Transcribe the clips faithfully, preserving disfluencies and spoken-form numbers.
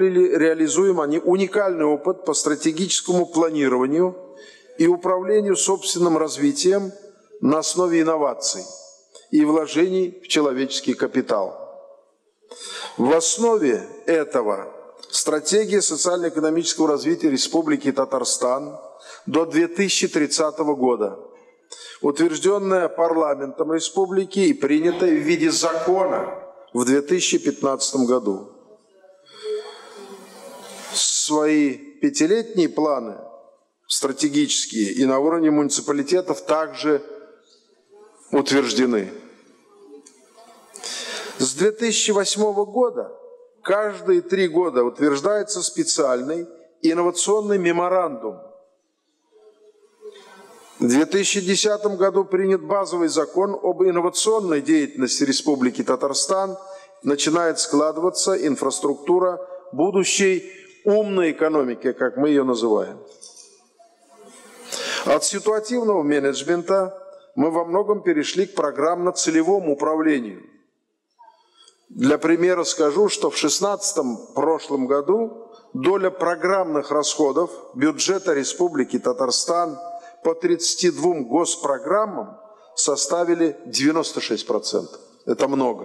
ли реализуем они уникальный опыт по стратегическому планированию и управлению собственным развитием на основе инноваций и вложений в человеческий капитал. В основе этого стратегия социально-экономического развития Республики Татарстан до две тысячи тридцатого года, утвержденная парламентом республики и принятая в виде закона в две тысячи пятнадцатом году. Свои пятилетние планы стратегические и на уровне муниципалитетов также утверждены. С две тысячи восьмого года каждые три года утверждается специальный инновационный меморандум. В две тысячи десятом году принят базовый закон об инновационной деятельности Республики Татарстан. Начинает складываться инфраструктура будущей умной экономики, как мы ее называем. От ситуативного менеджмента мы во многом перешли к программно-целевому управлению. Для примера скажу, что в шестнадцатом прошлом году доля программных расходов бюджета Республики Татарстан по тридцати двум госпрограммам составили девяносто шесть процентов. Это много.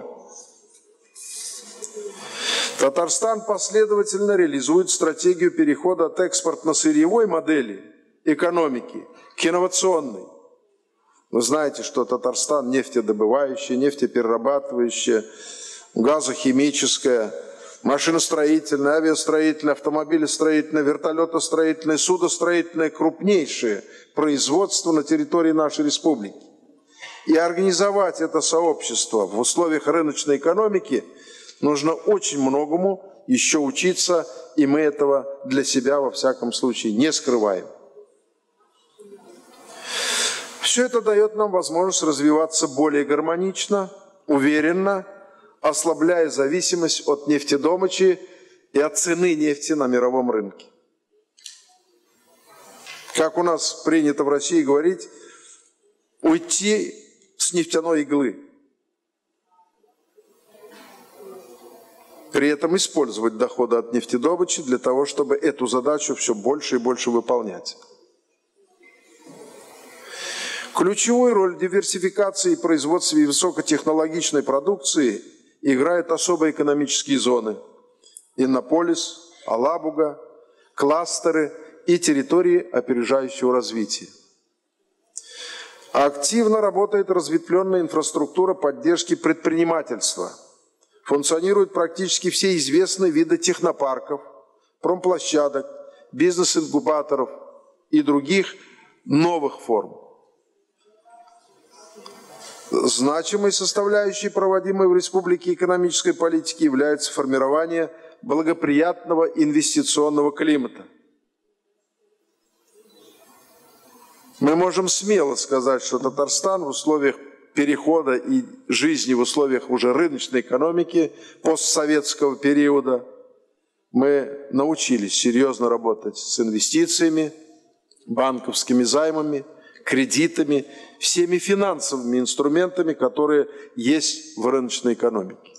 Татарстан последовательно реализует стратегию перехода от экспортно-сырьевой модели экономики к инновационной. Вы знаете, что Татарстан нефтедобывающая, нефтеперерабатывающая, газохимическая, машиностроительная, авиастроительная, автомобилестроительная, вертолетостроительная, судостроительная, крупнейшее производство на территории нашей республики. И организовать это сообщество в условиях рыночной экономики нужно очень многому еще учиться, и мы этого для себя во всяком случае не скрываем. Все это дает нам возможность развиваться более гармонично, уверенно, ослабляя зависимость от нефтедомычи и от цены нефти на мировом рынке. Как у нас принято в России говорить, уйти с нефтяной иглы. При этом использовать доходы от нефтедобычи для того, чтобы эту задачу все больше и больше выполнять. Ключевую роль в диверсификации и производстве высокотехнологичной продукции играют особые экономические зоны – Иннополис, Алабуга, кластеры и территории опережающего развития. Активно работает разветвленная инфраструктура поддержки предпринимательства. Функционируют практически все известные виды технопарков, промплощадок, бизнес-инкубаторов и других новых форм. Значимой составляющей проводимой в республике экономической политики является формирование благоприятного инвестиционного климата. Мы можем смело сказать, что Татарстан в условиях перехода и жизни в условиях уже рыночной экономики постсоветского периода мы научились серьезно работать с инвестициями, банковскими займами, кредитами, всеми финансовыми инструментами, которые есть в рыночной экономике.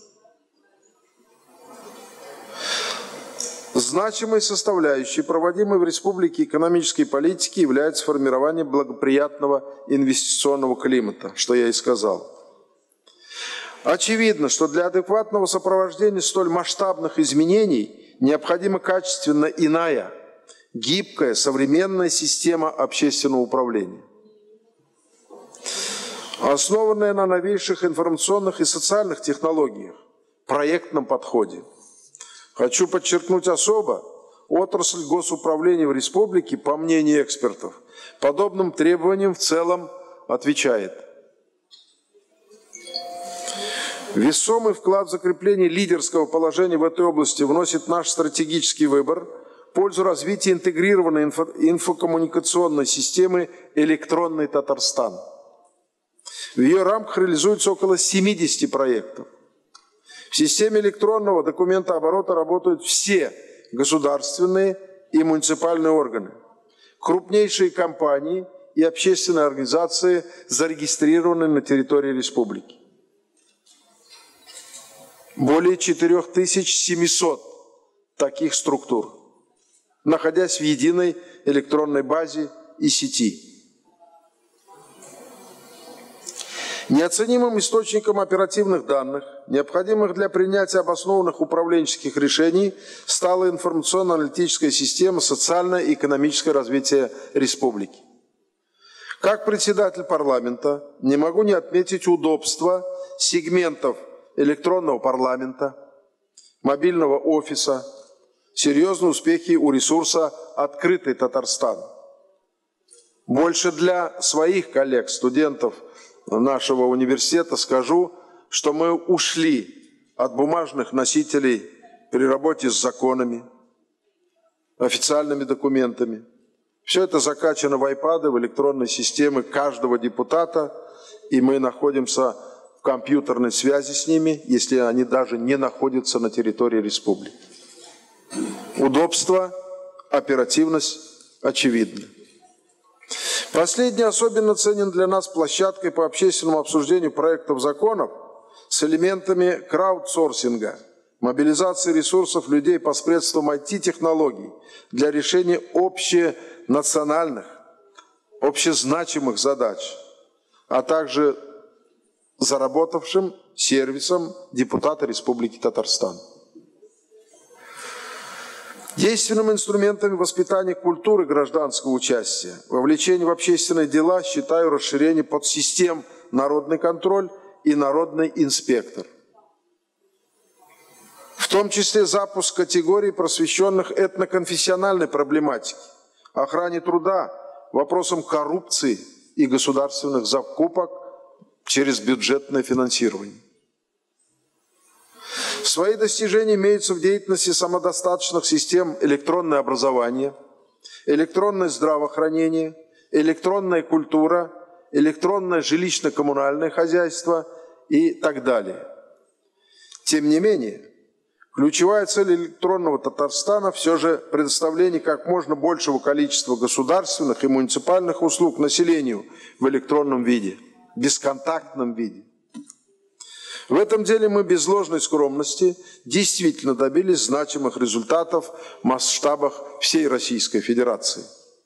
Значимой составляющей проводимой в республике экономической политики является формирование благоприятного инвестиционного климата, что я и сказал. Очевидно, что для адекватного сопровождения столь масштабных изменений необходима качественно иная, гибкая, современная система общественного управления, основанная на новейших информационных и социальных технологиях, проектном подходе. Хочу подчеркнуть особо, отрасль госуправления в республике, по мнению экспертов, подобным требованиям в целом отвечает. Весомый вклад в закрепление лидерского положения в этой области вносит наш стратегический выбор в пользу развития интегрированной инфо инфокоммуникационной системы «Электронный Татарстан». В ее рамках реализуется около семидесяти проектов. В системе электронного документооборота работают все государственные и муниципальные органы, крупнейшие компании и общественные организации, зарегистрированные на территории республики. Более четырёх тысяч семисот таких структур, находясь в единой электронной базе и сети. Неоценимым источником оперативных данных, необходимых для принятия обоснованных управленческих решений, стала информационно-аналитическая система социальное и экономическое развития республики. Как председатель парламента не могу не отметить удобство сегментов электронного парламента, мобильного офиса, серьезные успехи у ресурса «Открытый Татарстан». Больше для своих коллег, студентов нашего университета скажу, что мы ушли от бумажных носителей при работе с законами, официальными документами. Все это закачано в айпады, в электронные системы каждого депутата, и мы находимся в компьютерной связи с ними, если они даже не находятся на территории республики. Удобство, оперативность очевидны. Последний особенно ценен для нас площадкой по общественному обсуждению проектов законов с элементами краудсорсинга, мобилизации ресурсов людей посредством ай ти-технологий для решения общенациональных, общезначимых задач, а также заработавшим сервисом депутата Республики Татарстан. Действенными инструментами воспитания культуры гражданского участия, вовлечения в общественные дела считаю расширение подсистем «Народный контроль» и «Народный инспектор». В том числе запуск категорий, просвещенных этноконфессиональной проблематике, охране труда, вопросам коррупции и государственных закупок через бюджетное финансирование. Свои достижения имеются в деятельности самодостаточных систем электронное образование, электронное здравоохранение, электронная культура, электронное жилищно-коммунальное хозяйство и так далее. Тем не менее, ключевая цель электронного Татарстана все же предоставление как можно большего количества государственных и муниципальных услуг населению в электронном виде, бесконтактном виде. В этом деле мы без ложной скромности действительно добились значимых результатов в масштабах всей Российской Федерации.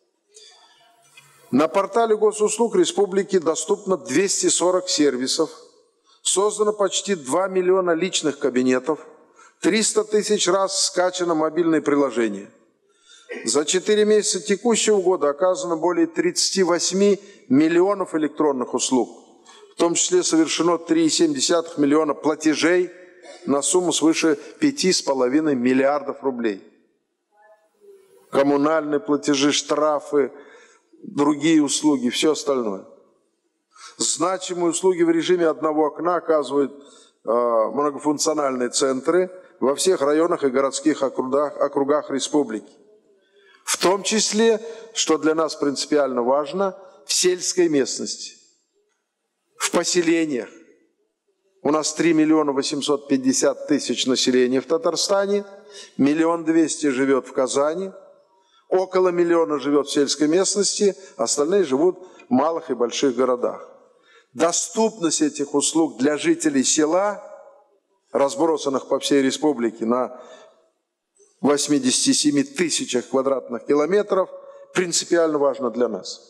На портале госуслуг республики доступно двести сорок сервисов, создано почти два миллиона личных кабинетов, триста тысяч раз скачано мобильное приложение. За четыре месяца текущего года оказано более тридцати восьми миллионов электронных услуг. В том числе совершено три целых семь десятых миллиона платежей на сумму свыше пяти с половиной миллиардов рублей. Коммунальные платежи, штрафы, другие услуги, все остальное. Значимые услуги в режиме одного окна оказывают э, многофункциональные центры во всех районах и городских округах, округах республики. В том числе, что для нас принципиально важно, в сельской местности. В поселениях. У нас три миллиона восемьсот пятьдесят тысяч населения в Татарстане, миллион двести живет в Казани, около миллиона живет в сельской местности, остальные живут в малых и больших городах. Доступность этих услуг для жителей села, разбросанных по всей республике на восьмидесяти семи тысячах квадратных километров, принципиально важна для нас.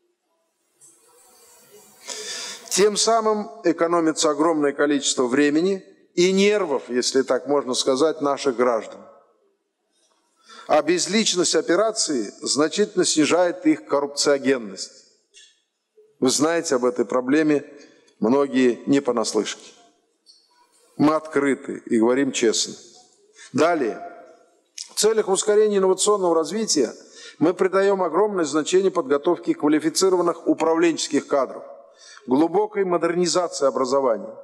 Тем самым экономится огромное количество времени и нервов, если так можно сказать, наших граждан. А безличность операции значительно снижает их коррупциогенность. Вы знаете об этой проблеме, многие не понаслышке. Мы открыты и говорим честно. Далее. В целях ускорения инновационного развития мы придаем огромное значение подготовке квалифицированных управленческих кадров, глубокой модернизации образования.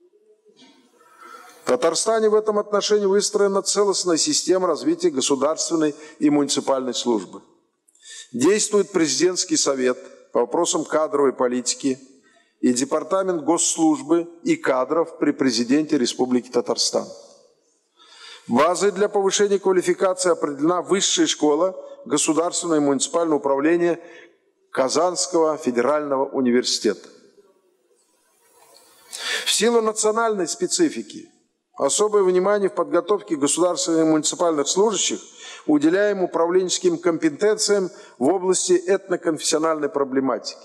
В Татарстане в этом отношении выстроена целостная система развития государственной и муниципальной службы. Действует президентский совет по вопросам кадровой политики и департамент госслужбы и кадров при президенте Республики Татарстан. Базой для повышения квалификации определена Высшая школа государственного и муниципального управления Казанского федерального университета. В силу национальной специфики Особое внимание в подготовке государственных и муниципальных служащих уделяем управленческим компетенциям в области этноконфессиональной проблематики.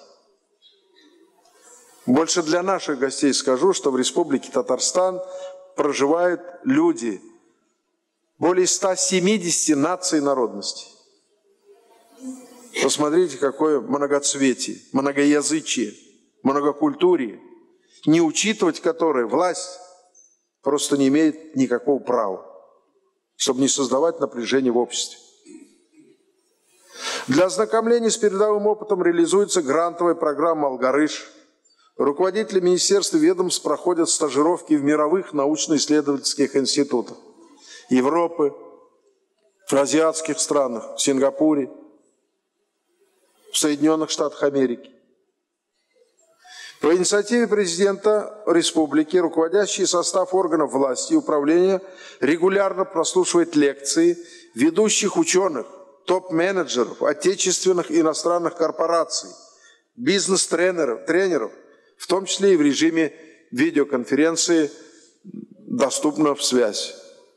Больше для наших гостей скажу, что в Республике Татарстан проживают люди более ста семидесяти наций и народностей. Посмотрите, какое многоцветие, многоязычие, многокультурие, не учитывать которое власть просто не имеет никакого права, чтобы не создавать напряжение в обществе. Для ознакомления с передовым опытом реализуется грантовая программа «Алгарыш». Руководители министерств и ведомств проходят стажировки в мировых научно-исследовательских институтах Европы, в азиатских странах, в Сингапуре, в Соединенных Штатах Америки. По инициативе президента республики руководящий состав органов власти и управления регулярно прослушивает лекции ведущих ученых, топ-менеджеров, отечественных и иностранных корпораций, бизнес-тренеров, тренеров, в том числе и в режиме видеоконференции, доступно в связь.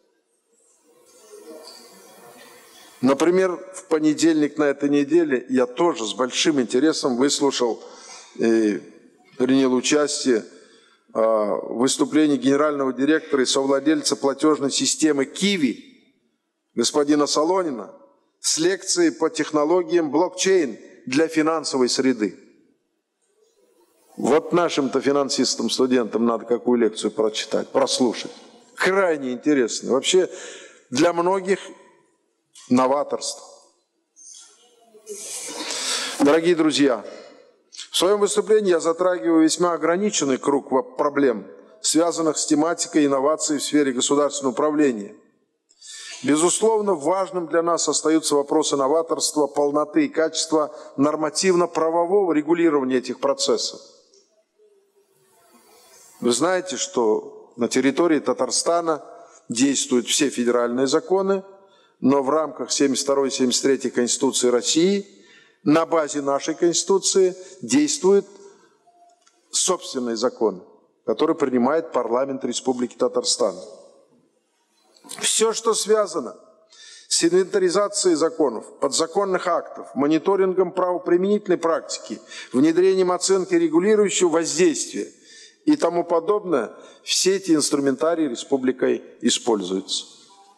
Например, в понедельник на этой неделе я тоже с большим интересом выслушал и принял участие в выступлении генерального директора и совладельца платежной системы Киви господина Солонина с лекцией по технологиям блокчейн для финансовой среды. Вот нашим-то финансистам, студентам надо какую лекцию прочитать, прослушать. Крайне интересно. Вообще для многих новаторство. Дорогие друзья, в своем выступлении я затрагиваю весьма ограниченный круг проблем, связанных с тематикой инноваций в сфере государственного управления. Безусловно, важным для нас остаются вопросы новаторства, полноты и качества нормативно-правового регулирования этих процессов. Вы знаете, что на территории Татарстана действуют все федеральные законы, но в рамках семьдесят второй — семьдесят третьей Конституции России на базе нашей Конституции действует собственный закон, который принимает парламент Республики Татарстан. Все, что связано с инвентаризацией законов, подзаконных актов, мониторингом правоприменительной практики, внедрением оценки регулирующего воздействия и тому подобное, все эти инструментарии республикой используются.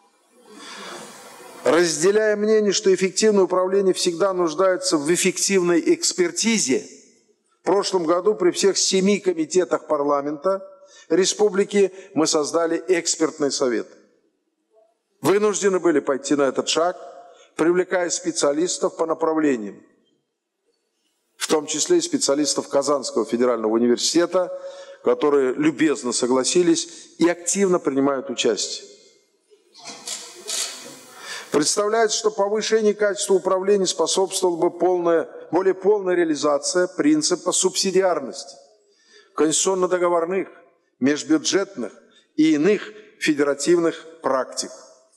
Разделяя мнение, что эффективное управление всегда нуждается в эффективной экспертизе, в прошлом году при всех семи комитетах парламента республики мы создали экспертный совет. Вынуждены были пойти на этот шаг, привлекая специалистов по направлениям, в том числе и специалистов Казанского федерального университета, которые любезно согласились и активно принимают участие. Представляется, что повышение качества управления способствовала бы полная, более полная реализация принципа субсидиарности, конституционно-договорных, межбюджетных и иных федеративных практик.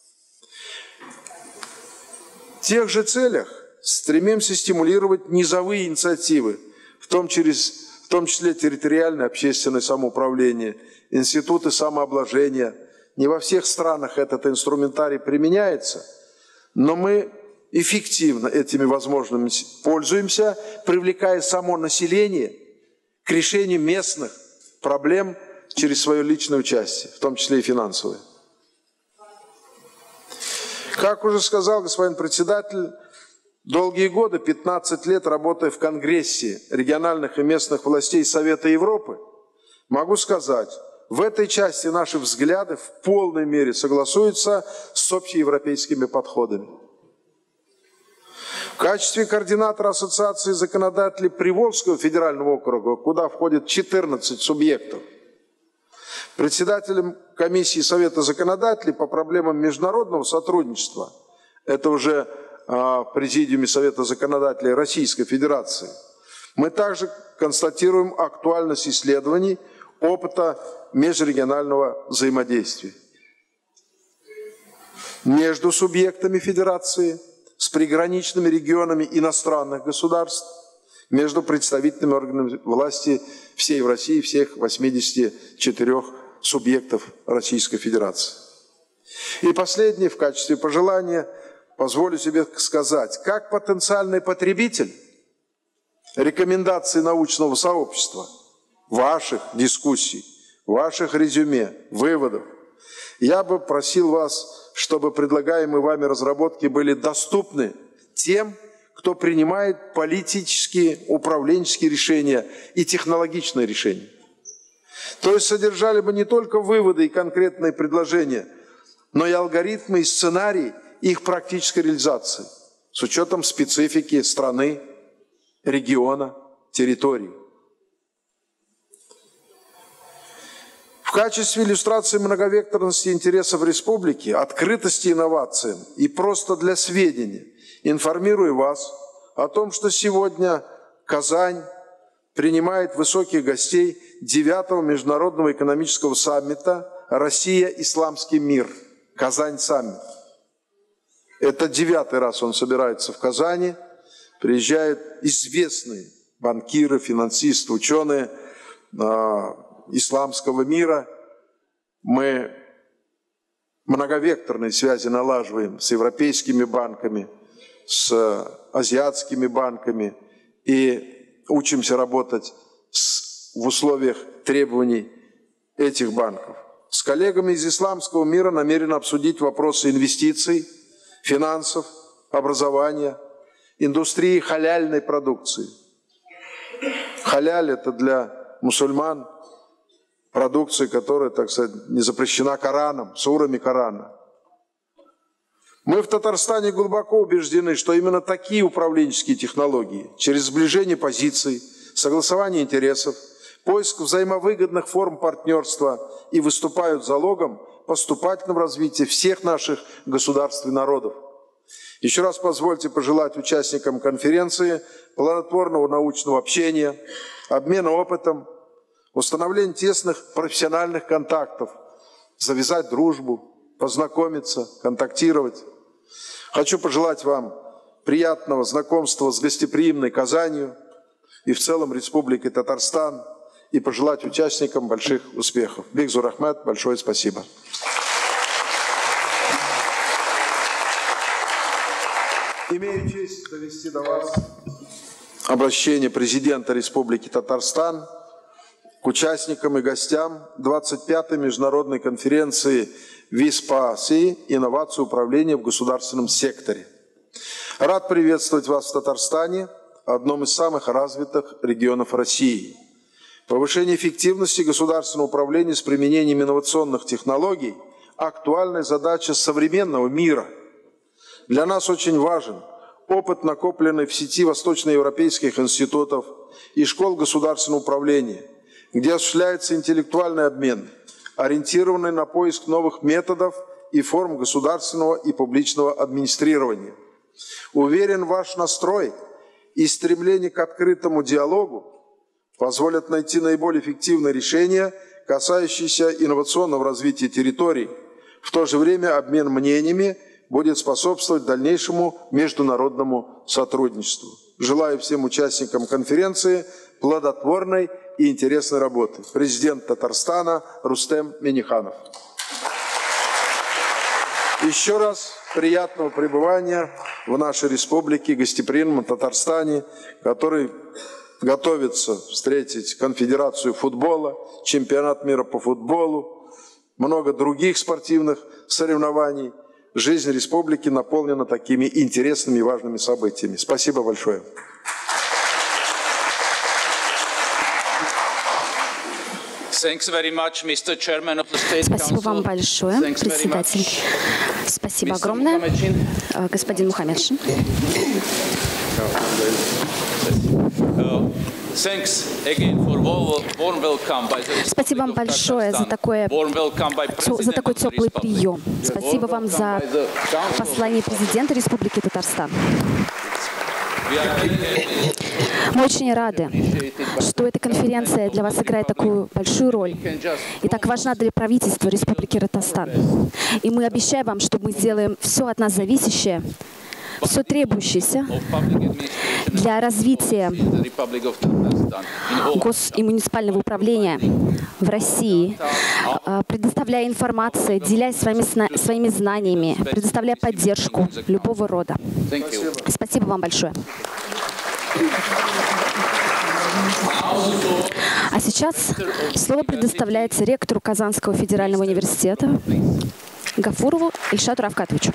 В тех же целях стремимся стимулировать низовые инициативы, в том, через, в том числе территориальное общественное самоуправление, институты самообложения. Не во всех странах этот инструментарий применяется, но мы эффективно этими возможностями пользуемся, привлекая само население к решению местных проблем через свое личное участие, в том числе и финансовое. Как уже сказал господин председатель, долгие годы, пятнадцать лет работая в Конгрессе региональных и местных властей Совета Европы, могу сказать, в этой части наши взгляды в полной мере согласуются с общеевропейскими подходами. В качестве координатора Ассоциации законодателей Приволжского федерального округа, куда входит четырнадцать субъектов, председателем комиссии Совета законодателей по проблемам международного сотрудничества, это уже а, президиуме Совета законодателей Российской Федерации, мы также констатируем актуальность исследований опыта межрегионального взаимодействия между субъектами Федерации, с приграничными регионами иностранных государств, между представительными органами власти всей в России, всех восьмидесяти четырёх субъектов Российской Федерации. И последнее, в качестве пожелания, позволю себе сказать, как потенциальный потребитель рекомендаций научного сообщества, ваших дискуссий, ваших резюме, выводов, я бы просил вас, чтобы предлагаемые вами разработки были доступны тем, кто принимает политические, управленческие решения и технологичные решения. То есть содержали бы не только выводы и конкретные предложения, но и алгоритмы и сценарии их практической реализации с учетом специфики страны, региона, территории. В качестве иллюстрации многовекторности интересов республики, открытости инновациям и просто для сведения информирую вас о том, что сегодня Казань принимает высоких гостей девятого международного экономического саммита «Россия. Исламский мир». Казань саммит. Это девятый раз он собирается в Казани. Приезжают известные банкиры, финансисты, ученые э, исламского мира. Мы многовекторные связи налаживаем с европейскими банками, с азиатскими банками и учимся работать с, в условиях требований этих банков. С коллегами из исламского мира намерены обсудить вопросы инвестиций, финансов, образования, индустрии халяльной продукции. Халяль – это для мусульман продукция, которая, так сказать, не запрещена Кораном, сурами Корана. Мы в Татарстане глубоко убеждены, что именно такие управленческие технологии, через сближение позиций, согласование интересов, поиск взаимовыгодных форм партнерства и выступают залогом поступательного развития всех наших государств и народов. Еще раз позвольте пожелать участникам конференции плодотворного научного общения, обмена опытом, установления тесных профессиональных контактов, завязать дружбу, познакомиться, контактировать. Хочу пожелать вам приятного знакомства с гостеприимной Казанью и в целом Республикой Татарстан и пожелать участникам больших успехов. Бигзур Ахмед, большое спасибо. Имею честь довести до вас обращение президента Республики Татарстан к участникам и гостям двадцать пятой международной конференции ВИСПАСИ «Инновации управления в государственном секторе». Рад приветствовать вас в Татарстане, одном из самых развитых регионов России. Повышение эффективности государственного управления с применением инновационных технологий – актуальная задача современного мира. Для нас очень важен опыт, накопленный в сети восточноевропейских институтов и школ государственного управления, где осуществляется интеллектуальный обмен, ориентированный на поиск новых методов и форм государственного и публичного администрирования. Уверен, ваш настрой и стремление к открытому диалогу позволят найти наиболее эффективные решения, касающиеся инновационного развития территорий. В то же время обмен мнениями будет способствовать дальнейшему международному сотрудничеству. Желаю всем участникам конференции плодотворной и интересной работы. Президент Татарстана Рустем Минниханов. Еще раз приятного пребывания в нашей республике, гостеприимном Татарстане, который готовится встретить конфедерацию футбола, чемпионат мира по футболу, много других спортивных соревнований. Жизнь республики наполнена такими интересными и важными событиями. Спасибо большое. Спасибо вам большое, председатель. Спасибо огромное, господин Мухаммедшин. Спасибо вам большое за, такое, за такой теплый прием. Спасибо вам за послание президента Республики Татарстан. Мы очень рады, что эта конференция для вас играет такую большую роль и так важна для правительства Республики Татарстан. И мы обещаем вам, что мы сделаем все от нас зависящее, все требующееся для развития гос- и муниципального управления в России, предоставляя информацию, делясь своими, своими знаниями, предоставляя поддержку любого рода. Спасибо вам большое. А сейчас слово предоставляется ректору Казанского федерального университета Гафурову Ильшату Равкатовичу.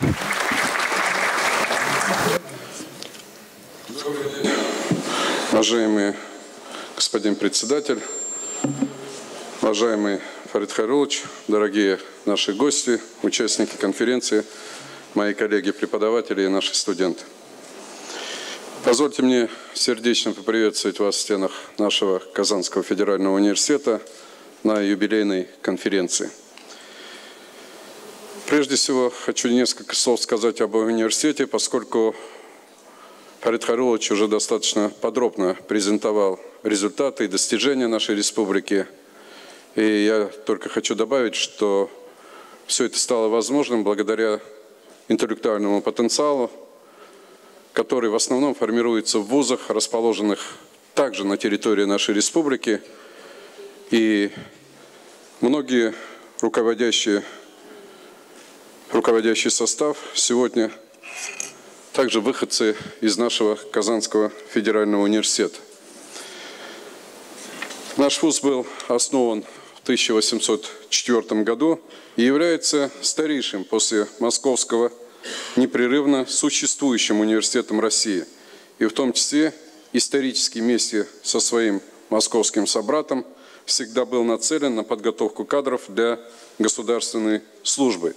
Уважаемый господин председатель, уважаемый Фарид Хайрулович, дорогие наши гости, участники конференции, мои коллеги-преподаватели и наши студенты. Позвольте мне сердечно поприветствовать вас в стенах нашего Казанского федерального университета на юбилейной конференции. Прежде всего, хочу несколько слов сказать об университете, поскольку Фарид Хайрулович уже достаточно подробно презентовал результаты и достижения нашей республики. И я только хочу добавить, что все это стало возможным благодаря интеллектуальному потенциалу, который в основном формируется в вузах, расположенных также на территории нашей республики. И многие руководящие, руководящий состав сегодня также выходцы из нашего Казанского федерального университета. Наш вуз был основан в тысяча восемьсот четвёртом году и является старейшим после Московского непрерывно существующим университетом России, и в том числе исторически вместе со своим московским собратом всегда был нацелен на подготовку кадров для государственной службы.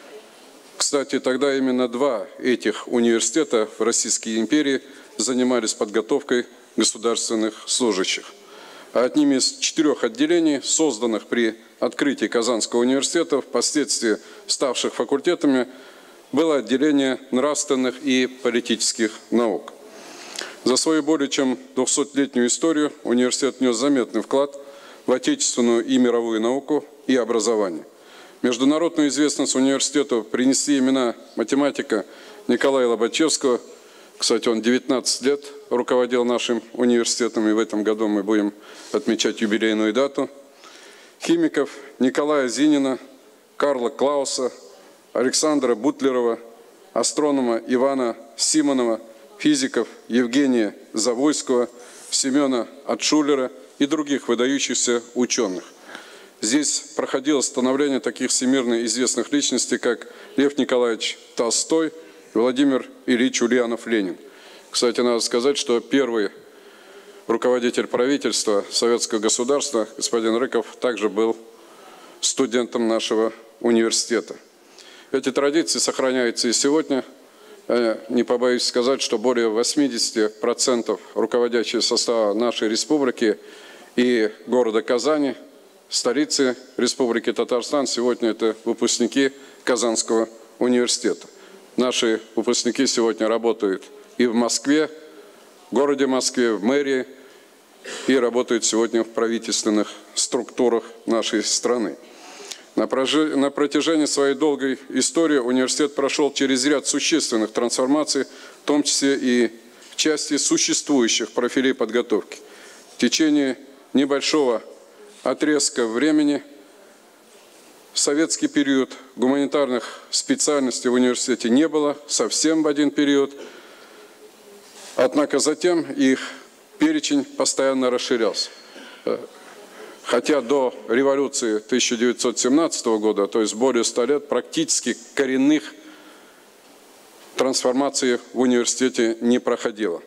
Кстати, тогда именно два этих университета в Российской империи занимались подготовкой государственных служащих. А одним из четырех отделений, созданных при открытии Казанского университета, впоследствии ставших факультетами, было отделение нравственных и политических наук. За свою более чем двухсотлетнюю историю университет внес заметный вклад в отечественную и мировую науку и образование. Международную известность университету принесли имена математика Николая Лобачевского. Кстати, он девятнадцать лет руководил нашим университетом, и в этом году мы будем отмечать юбилейную дату. Химиков Николая Зинина, Карла Клауса, Александра Бутлерова, астронома Ивана Симонова, физиков Евгения Завойского, Семена Отшулера и других выдающихся ученых. Здесь проходило становление таких всемирно известных личностей, как Лев Николаевич Толстой и Владимир Ильич Ульянов-Ленин. Кстати, надо сказать, что первый руководитель правительства советского государства, господин Рыков, также был студентом нашего университета. Эти традиции сохраняются и сегодня. Я не побоюсь сказать, что более восьмидесяти процентов руководящего состава нашей республики и города Казани, столицы Республики Татарстан, сегодня это выпускники Казанского университета. Наши выпускники сегодня работают и в Москве, в городе Москве, в мэрии, и работают сегодня в правительственных структурах нашей страны. На протяжении своей долгой истории университет прошел через ряд существенных трансформаций, в том числе и в части существующих профилей подготовки. В течение небольшого отрезка времени в советский период гуманитарных специальностей в университете не было, совсем в один период. Однако затем их перечень постоянно расширялся. Хотя до революции тысяча девятьсот семнадцатого года, то есть более ста лет, практически коренных трансформаций в университете не проходило.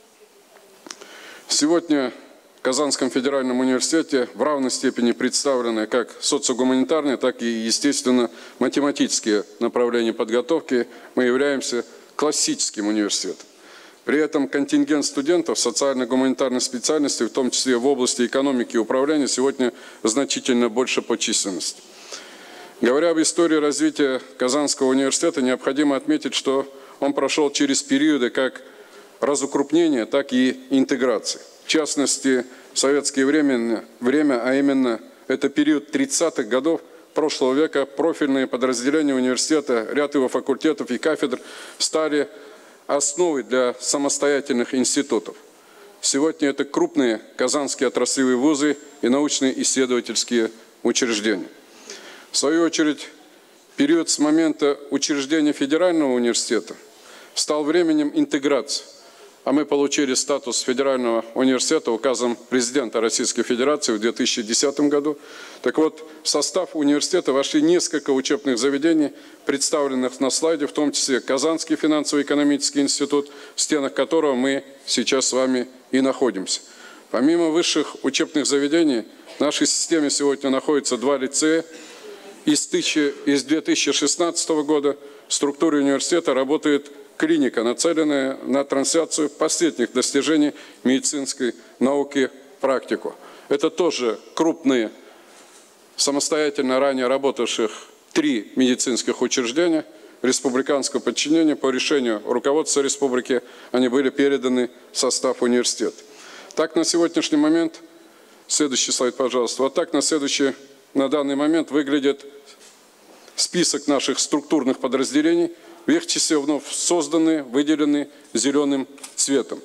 Сегодня в Казанском федеральном университете в равной степени представлены как социогуманитарные, так и, естественно, математические направления подготовки. Мы являемся классическим университетом. При этом контингент студентов социально-гуманитарных специальностей, в том числе в области экономики и управления, сегодня значительно больше по численности. Говоря об истории развития Казанского университета, необходимо отметить, что он прошел через периоды как разукрупнения, так и интеграции. В частности, в советское время, время, а именно это период тридцатых годов прошлого века, профильные подразделения университета, ряд его факультетов и кафедр стали основой для самостоятельных институтов. Сегодня это крупные казанские отраслевые вузы и научные исследовательские учреждения. В свою очередь, период с момента учреждения федерального университета стал временем интеграции, а мы получили статус федерального университета указом президента Российской Федерации в две тысячи десятом году. Так вот, в состав университета вошли несколько учебных заведений, представленных на слайде, в том числе Казанский финансово-экономический институт, в стенах которого мы сейчас с вами и находимся. Помимо высших учебных заведений, в нашей системе сегодня находится два лицея. Из две тысячи шестнадцатого года в структуре университета работает клиника, нацеленная на трансляцию последних достижений медицинской науки в практику. Это тоже крупные, самостоятельно ранее работавших три медицинских учреждения республиканского подчинения. По решению руководства республики они были переданы в состав университета. Так, на сегодняшний момент, следующий слайд, пожалуйста, вот так на следующий, на данный момент выглядит список наших структурных подразделений. В их числе вновь созданы, выделены зеленым цветом.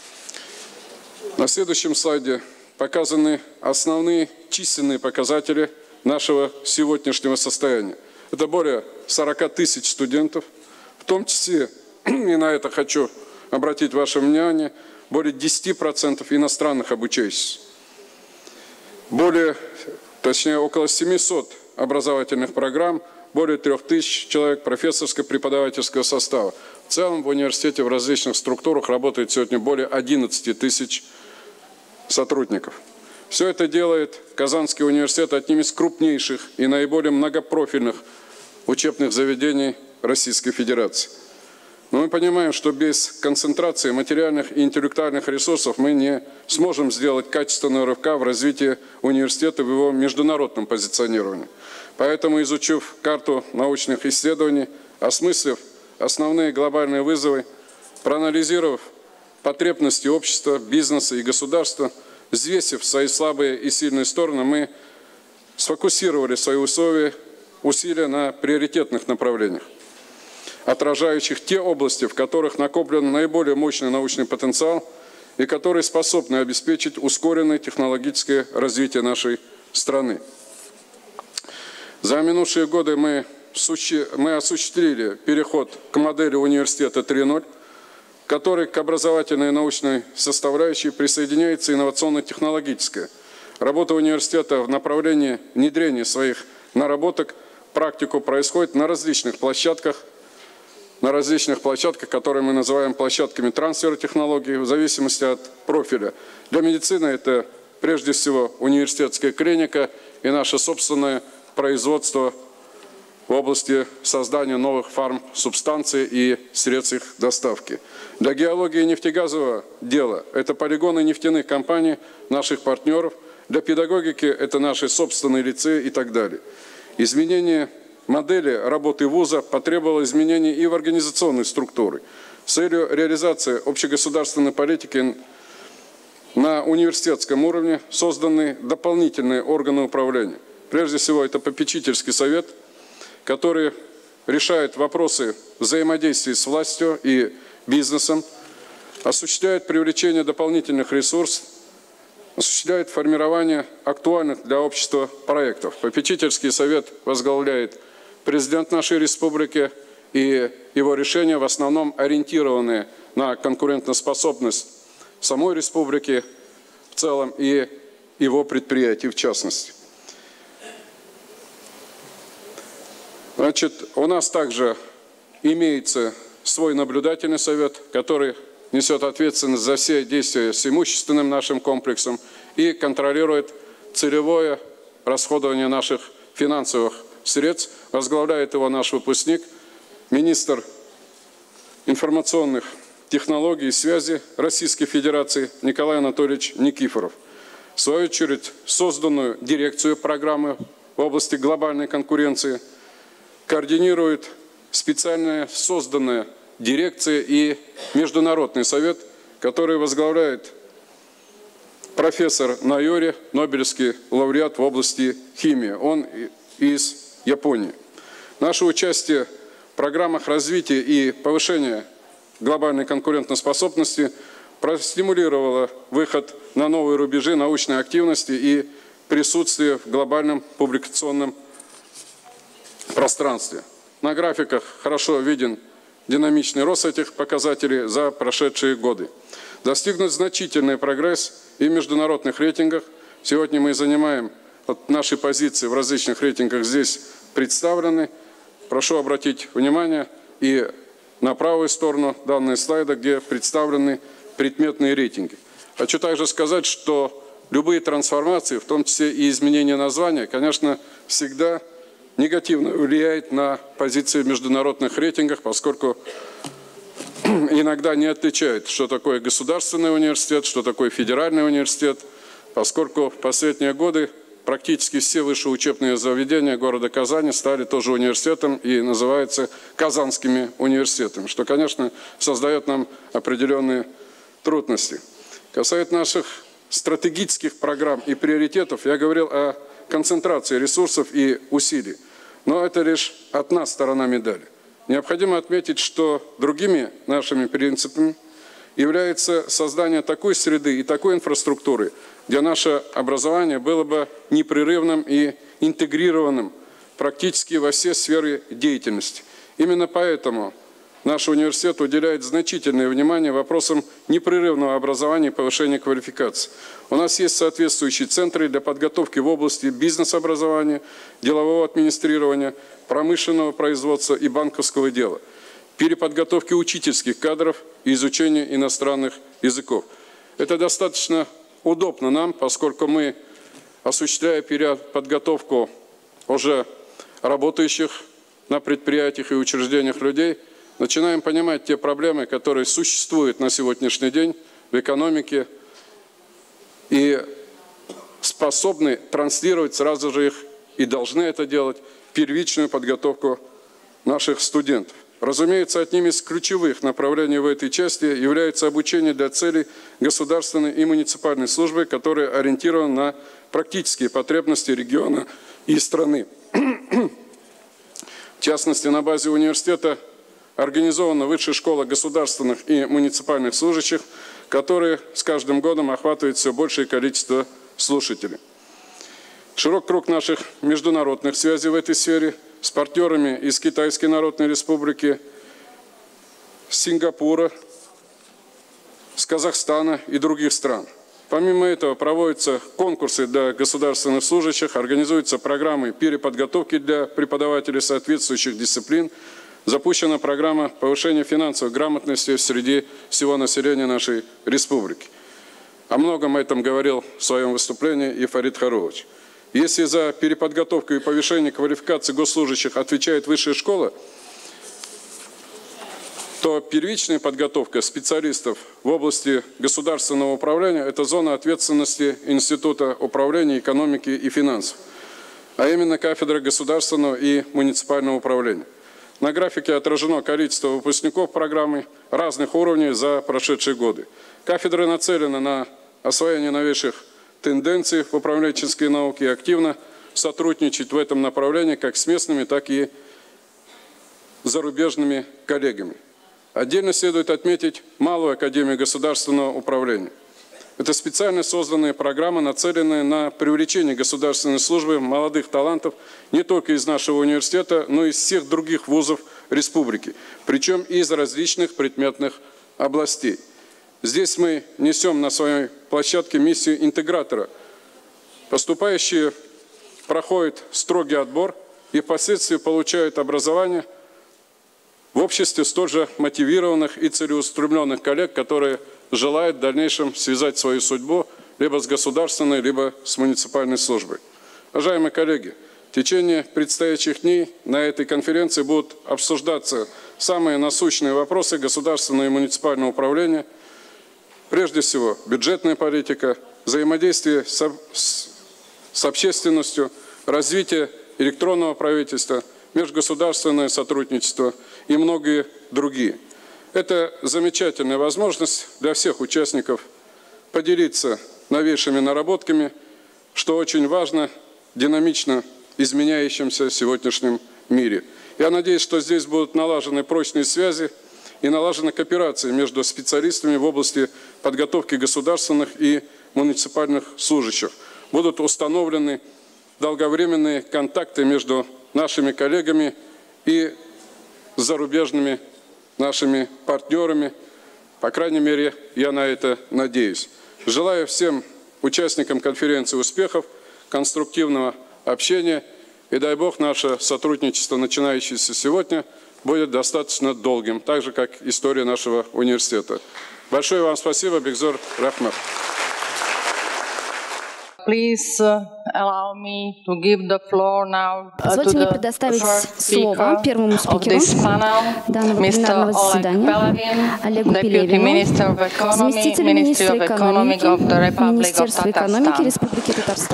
На следующем слайде показаны основные численные показатели нашего сегодняшнего состояния. Это более сорока тысяч студентов, в том числе, и на это хочу обратить ваше внимание, более десяти процентов иностранных обучающихся. Более, точнее, около семисот образовательных программ, более трех тысяч человек профессорско-преподавательского состава. В целом в университете в различных структурах работает сегодня более одиннадцати тысяч сотрудников. Все это делает Казанский университет одним из крупнейших и наиболее многопрофильных учебных заведений Российской Федерации. Но мы понимаем, что без концентрации материальных и интеллектуальных ресурсов мы не сможем сделать качественного рывка в развитии университета в его международном позиционировании. Поэтому, изучив карту научных исследований, осмыслив основные глобальные вызовы, проанализировав потребности общества, бизнеса и государства, взвесив свои слабые и сильные стороны, мы сфокусировали свои условия, усилия на приоритетных направлениях, отражающих те области, в которых накоплен наиболее мощный научный потенциал и которые способны обеспечить ускоренное технологическое развитие нашей страны. За минувшие годы мы, мы осуществили переход к модели университета три ноль, в которой к образовательной и научной составляющей присоединяется инновационно-технологическая. Работа университета в направлении внедрения своих наработок, практику происходит на различных площадках, на различных площадках, которые мы называем площадками трансфера технологий, в зависимости от профиля. Для медицины это прежде всего университетская клиника и наше собственное производство в области создания новых фармсубстанций и средств их доставки. Для геологии и нефтегазового дела это полигоны нефтяных компаний, наших партнеров. Для педагогики это наши собственные лицеи и так далее. Изменение модели работы вуза потребовало изменений и в организационной структуре. С целью реализации общегосударственной политики на университетском уровне созданы дополнительные органы управления. Прежде всего, это попечительский совет, который решает вопросы взаимодействия с властью и бизнесом, осуществляет привлечение дополнительных ресурсов, осуществляет формирование актуальных для общества проектов. Попечительский совет возглавляет президент нашей республики, и его решения в основном ориентированы на конкурентоспособность самой республики в целом и его предприятий в частности. Значит, у нас также имеется свой наблюдательный совет, который несет ответственность за все действия с имущественным нашим комплексом и контролирует целевое расходование наших финансовых средств. Возглавляет его наш выпускник, министр информационных технологий и связи Российской Федерации Николай Анатольевич Никифоров. В свою очередь, созданную дирекцию программы в области глобальной конкуренции координирует специальная созданная дирекция и Международный совет, который возглавляет профессор Найори, Нобелевский лауреат в области химии. Он из Японии. Наше участие в программах развития и повышения глобальной конкурентоспособности простимулировала выход на новые рубежи научной активности и присутствие в глобальном публикационном пространстве. На графиках хорошо виден динамичный рост этих показателей за прошедшие годы. Достигнут значительный прогресс и в международных рейтингах. Сегодня мы занимаем вот наши позиции в различных рейтингах здесь представлены. Прошу обратить внимание и на правую сторону данного слайда, где представлены предметные рейтинги. Хочу также сказать, что любые трансформации, в том числе и изменение названия, конечно, всегда негативно влияет на позиции в международных рейтингах, поскольку иногда не отличают, что такое государственный университет, что такое федеральный университет, поскольку в последние годы практически все высшие учебные заведения города Казани стали тоже университетом и называются казанскими университетами, что, конечно, создает нам определенные трудности. Касается наших стратегических программ и приоритетов, я говорил о концентрации ресурсов и усилий, но это лишь одна сторона медали. Необходимо отметить, что другими нашими принципами является создание такой среды и такой инфраструктуры, где наше образование было бы непрерывным и интегрированным практически во все сферы деятельности. Именно поэтому наш университет уделяет значительное внимание вопросам непрерывного образования и повышения квалификации. У нас есть соответствующие центры для подготовки в области бизнес-образования, делового администрирования, промышленного производства и банковского дела, переподготовки учительских кадров и изучения иностранных языков. Это достаточно удобно нам, поскольку мы, осуществляя переподготовку уже работающих на предприятиях и учреждениях людей, начинаем понимать те проблемы, которые существуют на сегодняшний день в экономике и способны транслировать сразу же их и должны это делать в первичную подготовку наших студентов. Разумеется, одним из ключевых направлений в этой части является обучение для целей государственной и муниципальной службы, которая ориентирована на практические потребности региона и страны. В частности, на базе университета организована Высшая школа государственных и муниципальных служащих, которые с каждым годом охватывают все большее количество слушателей. Широк круг наших международных связей в этой сфере с партнерами из Китайской Народной Республики, с Сингапура, с Казахстана и других стран. Помимо этого проводятся конкурсы для государственных служащих, организуются программы переподготовки для преподавателей соответствующих дисциплин, запущена программа повышения финансовой грамотности среди всего населения нашей республики. О многом этом говорил в своем выступлении и Фарид Харович. Если за переподготовку и повышение квалификации госслужащих отвечает высшая школа, то первичная подготовка специалистов в области государственного управления – это зона ответственности Института управления экономики и финансов, а именно кафедра государственного и муниципального управления. На графике отражено количество выпускников программы разных уровней за прошедшие годы. Кафедра нацелена на освоение новейших тенденций в управленческой науке и активно сотрудничать в этом направлении как с местными, так и зарубежными коллегами. Отдельно следует отметить Малую академию государственного управления. Это специально созданная программа, нацеленная на привлечение государственной службы молодых талантов не только из нашего университета, но и из всех других вузов республики, причем из различных предметных областей. Здесь мы несем на своей площадке миссию интегратора. Поступающие проходят строгий отбор и впоследствии получают образование в обществе столь же мотивированных и целеустремленных коллег, которые желают в дальнейшем связать свою судьбу либо с государственной, либо с муниципальной службой. Уважаемые коллеги, в течение предстоящих дней на этой конференции будут обсуждаться самые насущные вопросы государственного и муниципального управления. Прежде всего, бюджетная политика, взаимодействие с, с, с общественностью, развитие электронного правительства, межгосударственное сотрудничество и многие другие. Это замечательная возможность для всех участников поделиться новейшими наработками, что очень важно в динамично изменяющемся сегодняшнем мире. Я надеюсь, что здесь будут налажены прочные связи и налажена кооперация между специалистами в области подготовки государственных и муниципальных служащих. Будут установлены долговременные контакты между нашими коллегами и зарубежными нашими партнерами. По крайней мере, я на это надеюсь. Желаю всем участникам конференции успехов, конструктивного общения. И дай Бог, наше сотрудничество, начинающееся сегодня, будет достаточно долгим, так же, как история нашего университета. Большое вам спасибо, Бекзор Рахмат. Please allow me to give the floor now Позвольте мне предоставить слово первому спикеру данного пленарного заседания, Олегу Пелевину, заместителю министра экономики Министерства экономики Республики Татарстан.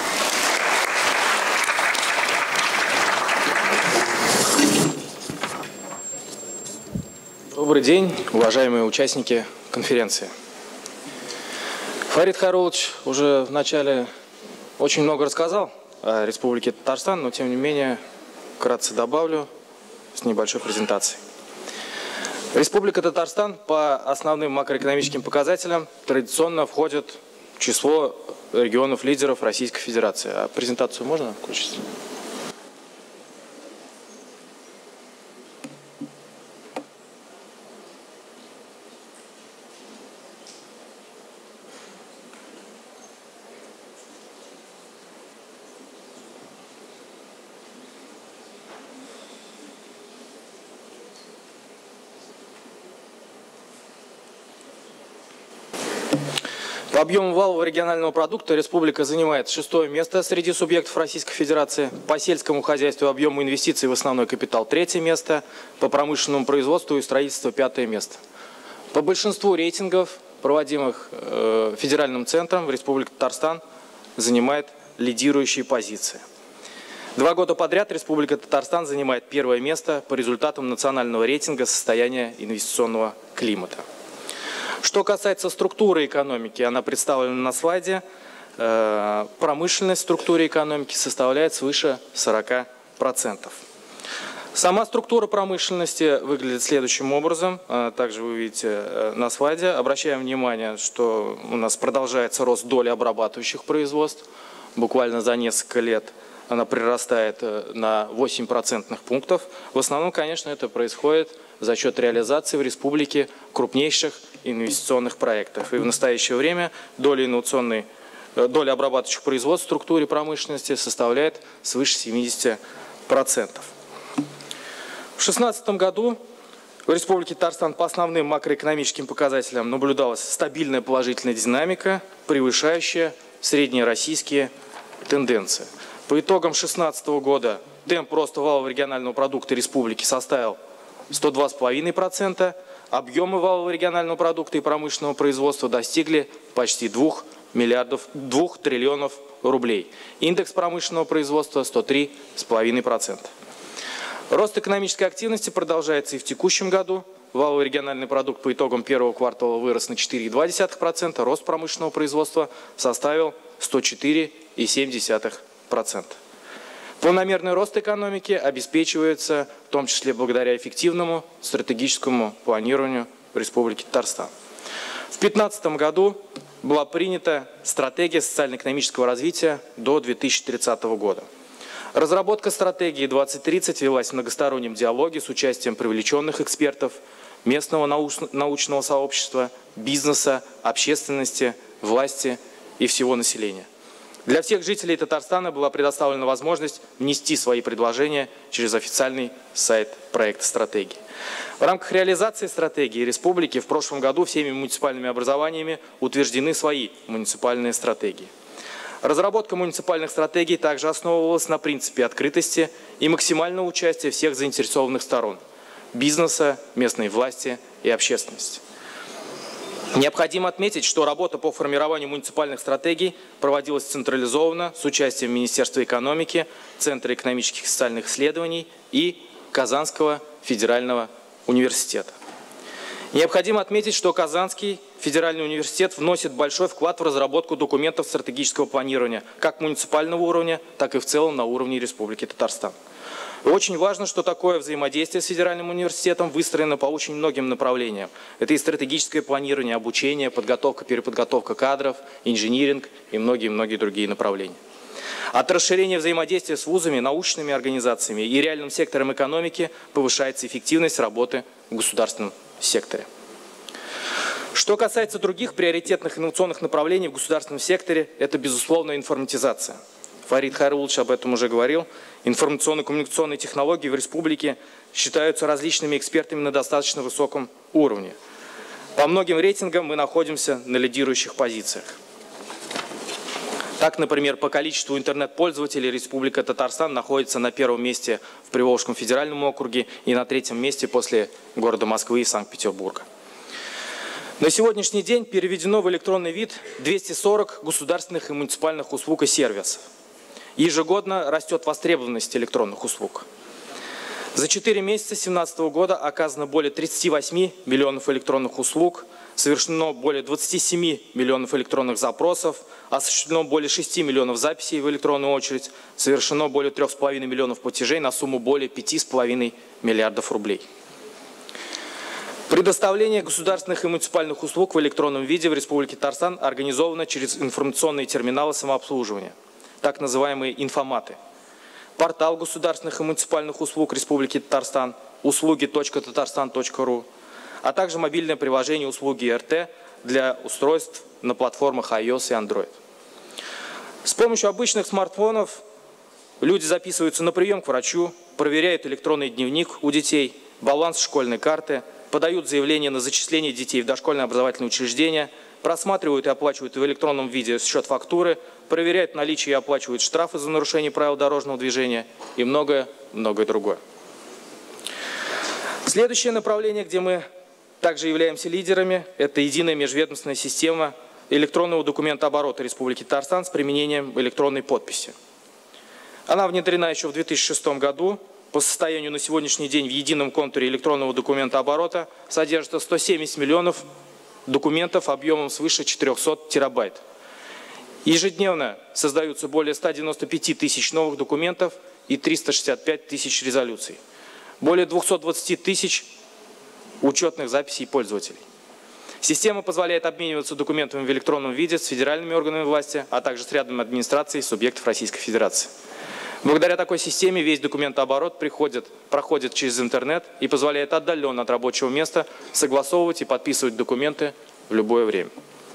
Добрый день, уважаемые участники конференции. Фарид Харулович уже в начале очень много рассказал о Республике Татарстан, но тем не менее вкратце добавлю с небольшой презентацией. Республика Татарстан по основным макроэкономическим показателям традиционно входит в число регионов-лидеров Российской Федерации. А презентацию можно включить? По объему валового регионального продукта республика занимает шестое место среди субъектов Российской Федерации. По сельскому хозяйству и объему инвестиций в основной капитал третье место. По промышленному производству и строительству пятое место. По большинству рейтингов, проводимых э, федеральным центром, Республика Татарстан занимает лидирующие позиции. Два года подряд Республика Татарстан занимает первое место по результатам национального рейтинга состояния инвестиционного климата. Что касается структуры экономики, она представлена на слайде. Промышленность в структуре экономики составляет свыше сорока процентов. Сама структура промышленности выглядит следующим образом. Также вы видите на слайде. Обращаем внимание, что у нас продолжается рост доли обрабатывающих производств. Буквально за несколько лет она прирастает на восемь процентных пунктов. В основном, конечно, это происходит за счет реализации в республике крупнейших инвестиционных проектов. И в настоящее время доля инновационной, доля обрабатывающих производств в структуре промышленности составляет свыше семидесяти процентов. В две тысячи шестнадцатом году в Республике Татарстан по основным макроэкономическим показателям наблюдалась стабильная положительная динамика, превышающая среднероссийские тенденции. По итогам две тысячи шестнадцатого года темп роста валового регионального продукта республики составил сто два и пять десятых процента, объемы валового регионального продукта и промышленного производства достигли почти двух миллиардов, двух триллионов рублей. Индекс промышленного производства сто три и пять десятых процента. Рост экономической активности продолжается и в текущем году. Валовый региональный продукт по итогам первого квартала вырос на четыре и два десятых процента, рост промышленного производства составил сто четыре и семь десятых процента. Планомерный рост экономики обеспечивается в том числе благодаря эффективному стратегическому планированию в Республике Татарстан. В две тысячи пятнадцатом году была принята стратегия социально-экономического развития до две тысячи тридцатого года. Разработка стратегии двадцать тридцать велась в многостороннем диалоге с участием привлеченных экспертов, местного научного сообщества, бизнеса, общественности, власти и всего населения. Для всех жителей Татарстана была предоставлена возможность внести свои предложения через официальный сайт проекта стратегии. В рамках реализации стратегии республики в прошлом году всеми муниципальными образованиями утверждены свои муниципальные стратегии. Разработка муниципальных стратегий также основывалась на принципе открытости и максимального участия всех заинтересованных сторон – бизнеса, местной власти и общественности. Необходимо отметить, что работа по формированию муниципальных стратегий проводилась централизованно с участием Министерства экономики, Центра экономических и социальных исследований и Казанского федерального университета. Необходимо отметить, что Казанский федеральный университет вносит большой вклад в разработку документов стратегического планирования как муниципального уровня, так и в целом на уровне Республики Татарстан. Очень важно, что такое взаимодействие с федеральным университетом выстроено по очень многим направлениям. Это и стратегическое планирование, обучение, подготовка, переподготовка кадров, инжиниринг и многие-многие другие направления. От расширения взаимодействия с вузами, научными организациями и реальным сектором экономики повышается эффективность работы в государственном секторе. Что касается других приоритетных инновационных направлений в государственном секторе, это, безусловно, информатизация. Фарид Хайрулович об этом уже говорил. Информационно-коммуникационные технологии в республике считаются различными экспертами на достаточно высоком уровне. По многим рейтингам мы находимся на лидирующих позициях. Так, например, по количеству интернет-пользователей Республика Татарстан находится на первом месте в Приволжском федеральном округе и на третьем месте после города Москвы и Санкт-Петербурга. На сегодняшний день переведено в электронный вид двести сорок государственных и муниципальных услуг и сервисов. Ежегодно растет востребованность электронных услуг. За четыре месяца две тысячи семнадцатого года оказано более тридцати восьми миллионов электронных услуг, совершено более двадцати семи миллионов электронных запросов, осуществлено более шести миллионов записей в электронную очередь, совершено более трёх с половиной миллионов платежей на сумму более пяти с половиной миллиардов рублей. Предоставление государственных и муниципальных услуг в электронном виде в Республике Татарстан организовано через информационные терминалы самообслуживания, так называемые информаты. Портал государственных и муниципальных услуг Республики Татарстан, услуги точка татарстан точка ру, а также мобильное приложение услуги и эр тэ для устройств на платформах iOS и Android. С помощью обычных смартфонов люди записываются на прием к врачу, проверяют электронный дневник у детей, баланс школьной карты, подают заявление на зачисление детей в дошкольное образовательное учреждение, просматривают и оплачивают в электронном виде счет фактуры, проверяют наличие и оплачивают штрафы за нарушение правил дорожного движения и многое-многое другое. Следующее направление, где мы также являемся лидерами, это единая межведомственная система электронного документооборота Республики Татарстан с применением электронной подписи. Она внедрена еще в две тысячи шестом году. По состоянию на сегодняшний день в едином контуре электронного документооборота содержится сто семьдесят миллионов документов объемом свыше четырёхсот терабайт. Ежедневно создаются более ста девяноста пяти тысяч новых документов и триста шестьдесят пять тысяч резолюций. Более двухсот двадцати тысяч учетных записей пользователей. Система позволяет обмениваться документами в электронном виде с федеральными органами власти, а также с рядом администраций субъектов Российской Федерации. Благодаря такой системе весь документооборот приходит, проходит через интернет и позволяет отдаленно от рабочего места согласовывать и подписывать документы в любое время.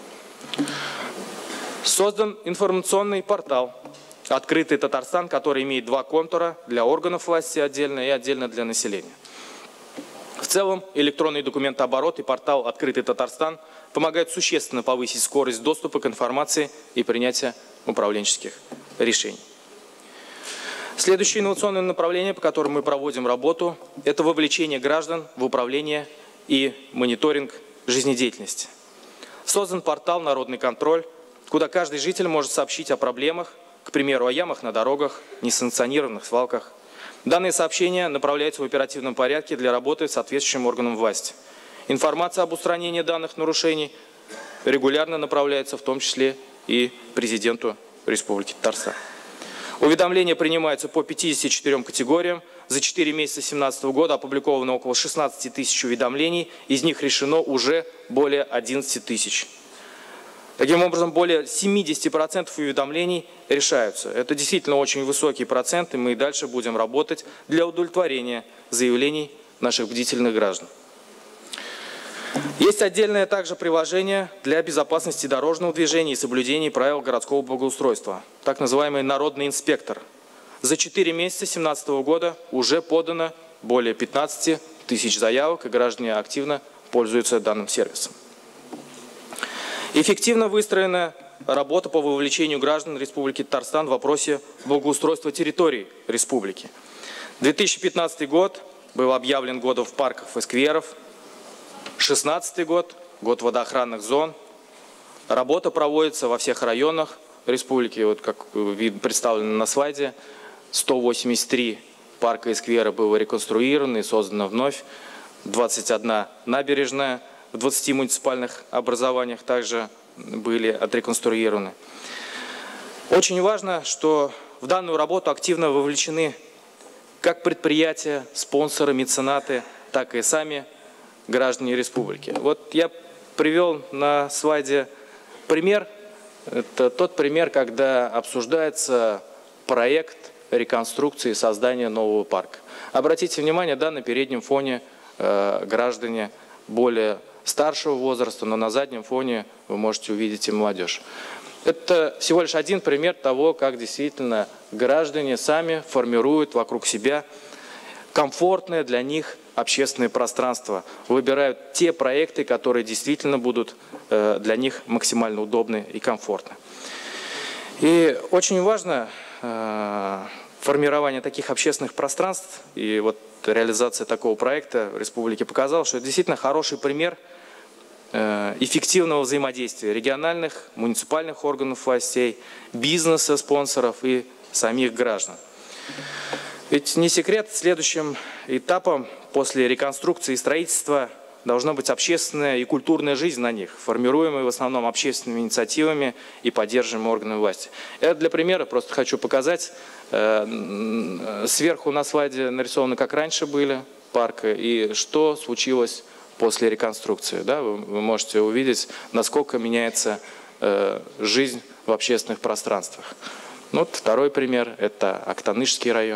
Создан информационный портал «Открытый Татарстан», который имеет два контура для органов власти отдельно и отдельно для населения. В целом электронный документооборот и портал «Открытый Татарстан» помогают существенно повысить скорость доступа к информации и принятия управленческих решений. Следующее инновационное направление, по которому мы проводим работу, это вовлечение граждан в управление и мониторинг жизнедеятельности. Создан портал «Народный контроль», куда каждый житель может сообщить о проблемах, к примеру, о ямах на дорогах, несанкционированных свалках. Данные сообщения направляются в оперативном порядке для работы соответствующим органам власти. Информация об устранении данных нарушений регулярно направляется в том числе и президенту Республики Татарстан. Уведомления принимаются по пятидесяти четырём категориям. За четыре месяца две тысячи семнадцатого года опубликовано около шестнадцати тысяч уведомлений, из них решено уже более одиннадцати тысяч. Таким образом, более семидесяти процентов уведомлений решаются. Это действительно очень высокий процент, и мы и дальше будем работать для удовлетворения заявлений наших бдительных граждан. Есть отдельное также приложение для безопасности дорожного движения и соблюдения правил городского благоустройства, так называемый «Народный инспектор». За четыре месяца две тысячи семнадцатого года уже подано более пятнадцати тысяч заявок, и граждане активно пользуются данным сервисом. Эффективно выстроена работа по вовлечению граждан Республики Татарстан в вопросе благоустройства территорий республики. две тысячи пятнадцатый год был объявлен годом парков и скверов. две тысячи шестнадцатый год – год водоохранных зон. Работа проводится во всех районах республики. Вот как представлено на слайде, сто восемьдесят три парка и сквера было реконструировано и создано вновь. двадцать одна набережная в двадцати муниципальных образованиях также были отреконструированы. Очень важно, что в данную работу активно вовлечены как предприятия, спонсоры, меценаты, так и сами граждане республики. Вот я привел на слайде пример. Это тот пример, когда обсуждается проект реконструкции и создания нового парка. Обратите внимание, да, на переднем фоне э, граждане более старшего возраста, но на заднем фоне вы можете увидеть и молодежь. Это всего лишь один пример того, как действительно граждане сами формируют вокруг себя комфортное для них общественное пространство, выбирают те проекты, которые действительно будут э, для них максимально удобны и комфортны. И очень важно э, формирование таких общественных пространств, и вот реализация такого проекта в республике показала, что это действительно хороший пример э, эффективного взаимодействия региональных, муниципальных органов властей, бизнеса, спонсоров и самих граждан. Ведь не секрет, следующим этапом после реконструкции и строительства должна быть общественная и культурная жизнь на них, формируемая в основном общественными инициативами и поддерживаемыми органами власти. Это для примера просто хочу показать. Сверху на слайде нарисовано, как раньше были парки и что случилось после реконструкции. Да, вы, вы можете увидеть, насколько меняется э, жизнь в общественных пространствах. Ну, вот второй пример – это Актанышский район.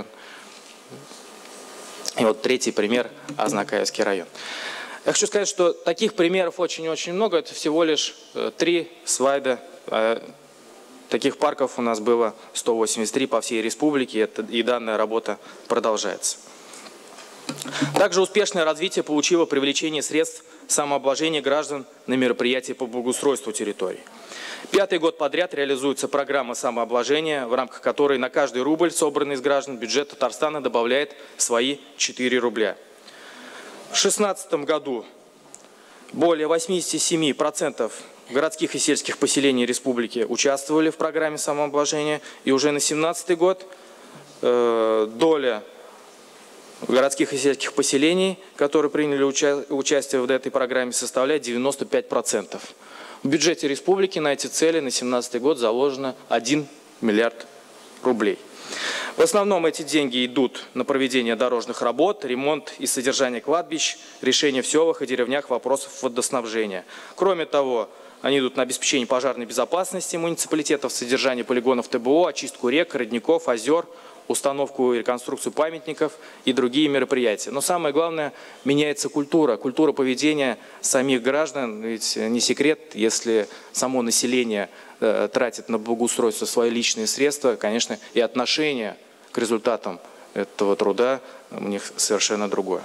И вот третий пример – Азнакаевский район. Я хочу сказать, что таких примеров очень-очень много. Это всего лишь э, три слайда. Э, таких парков у нас было сто восемьдесят три по всей республике, это, и данная работа продолжается. Также успешное развитие получило привлечение средств самообложения граждан на мероприятия по благоустройству территорий. Пятый год подряд реализуется программа самообложения, в рамках которой на каждый рубль, собранный из граждан, бюджет Татарстана добавляет свои четыре рубля. В две тысячи шестнадцатом году более восьмидесяти семи процентов городских и сельских поселений республики участвовали в программе самообложения, и уже на две тысячи семнадцатый год э, доля городских и сельских поселений, которые приняли уча участие в этой программе, составляет девяносто пять процентов. В бюджете республики на эти цели на две тысячи семнадцатый год заложено один миллиард рублей. В основном эти деньги идут на проведение дорожных работ, ремонт и содержание кладбищ, решение в селах и деревнях вопросов водоснабжения. Кроме того, они идут на обеспечение пожарной безопасности муниципалитетов, содержание полигонов Тэ Бэ О, очистку рек, родников, озер, установку и реконструкцию памятников и другие мероприятия. Но самое главное, меняется культура, культура поведения самих граждан. Ведь не секрет, если само население э, тратит на благоустройство свои личные средства, конечно, и отношение к результатам этого труда у них совершенно другое.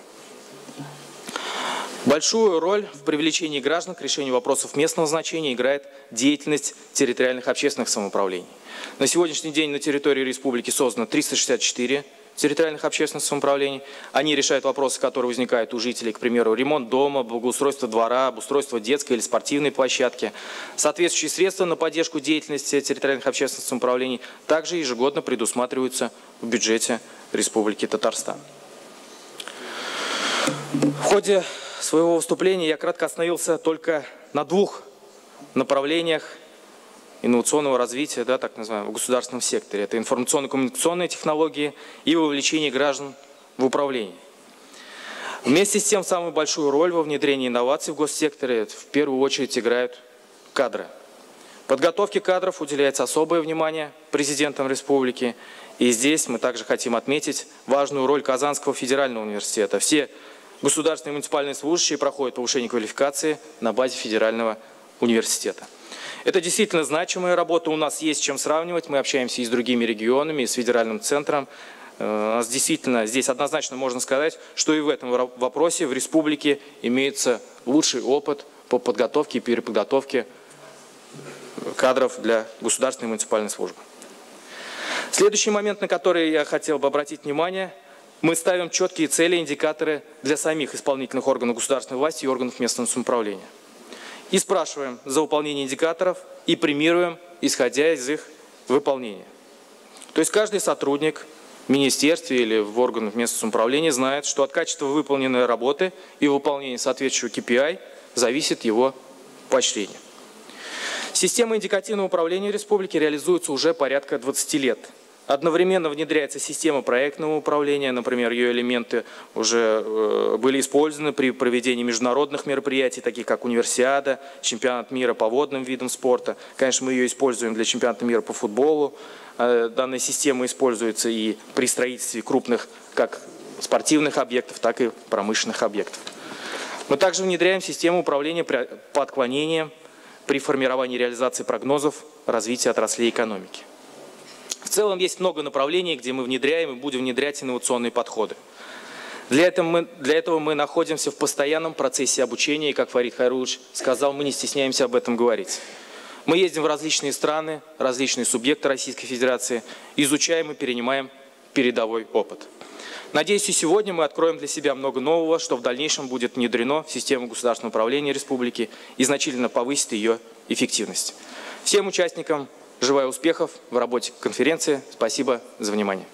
Большую роль в привлечении граждан к решению вопросов местного значения играет деятельность территориальных общественных самоуправлений. На сегодняшний день на территории республики создано триста шестьдесят четыре территориальных общественных самоуправлений. Они решают вопросы, которые возникают у жителей, к примеру, ремонт дома, благоустройство двора, обустройство детской или спортивной площадки. Соответствующие средства на поддержку деятельности территориальных общественных самоуправлений также ежегодно предусматриваются в бюджете Республики Татарстан. В ходе своего выступления я кратко остановился только на двух направлениях инновационного развития, да, так называемого, в государственном секторе. Это информационно-коммуникационные технологии и вовлечение граждан в управление. Вместе с тем, самую большую роль во внедрении инноваций в госсекторе в первую очередь играют кадры. Подготовке кадров уделяется особое внимание президентом республики. И здесь мы также хотим отметить важную роль Казанского федерального университета. Все государственные и муниципальные служащие проходят повышение квалификации на базе федерального университета. Это действительно значимая работа, у нас есть с чем сравнивать, мы общаемся и с другими регионами, и с федеральным центром. У нас действительно здесь однозначно можно сказать, что и в этом вопросе в республике имеется лучший опыт по подготовке и переподготовке кадров для государственной и муниципальной службы. Следующий момент, на который я хотел бы обратить внимание, мы ставим четкие цели и индикаторы для самих исполнительных органов государственной власти и органов местного самоуправления. И спрашиваем за выполнение индикаторов и премируем, исходя из их выполнения. То есть каждый сотрудник в министерстве или в органах местного самоуправления знает, что от качества выполненной работы и выполнения соответствующего Ка Пи Ай зависит его поощрение. Система индикативного управления республики реализуется уже порядка двадцати лет. Одновременно внедряется система проектного управления, например, ее элементы уже были использованы при проведении международных мероприятий, таких как Универсиада, чемпионат мира по водным видам спорта. Конечно, мы ее используем для чемпионата мира по футболу. Данная система используется и при строительстве крупных как спортивных объектов, так и промышленных объектов. Мы также внедряем систему управления по отклонениям при формировании и реализации прогнозов развития отраслей экономики. В целом есть много направлений, где мы внедряем и будем внедрять инновационные подходы. Для этого мы, для этого мы находимся в постоянном процессе обучения, и, как Фарид Хайрулович сказал, мы не стесняемся об этом говорить. Мы ездим в различные страны, различные субъекты Российской Федерации, изучаем и перенимаем передовой опыт. Надеюсь, и сегодня мы откроем для себя много нового, что в дальнейшем будет внедрено в систему государственного управления республики и значительно повысит ее эффективность. Всем участникам желаю успехов в работе конференции. Спасибо за внимание.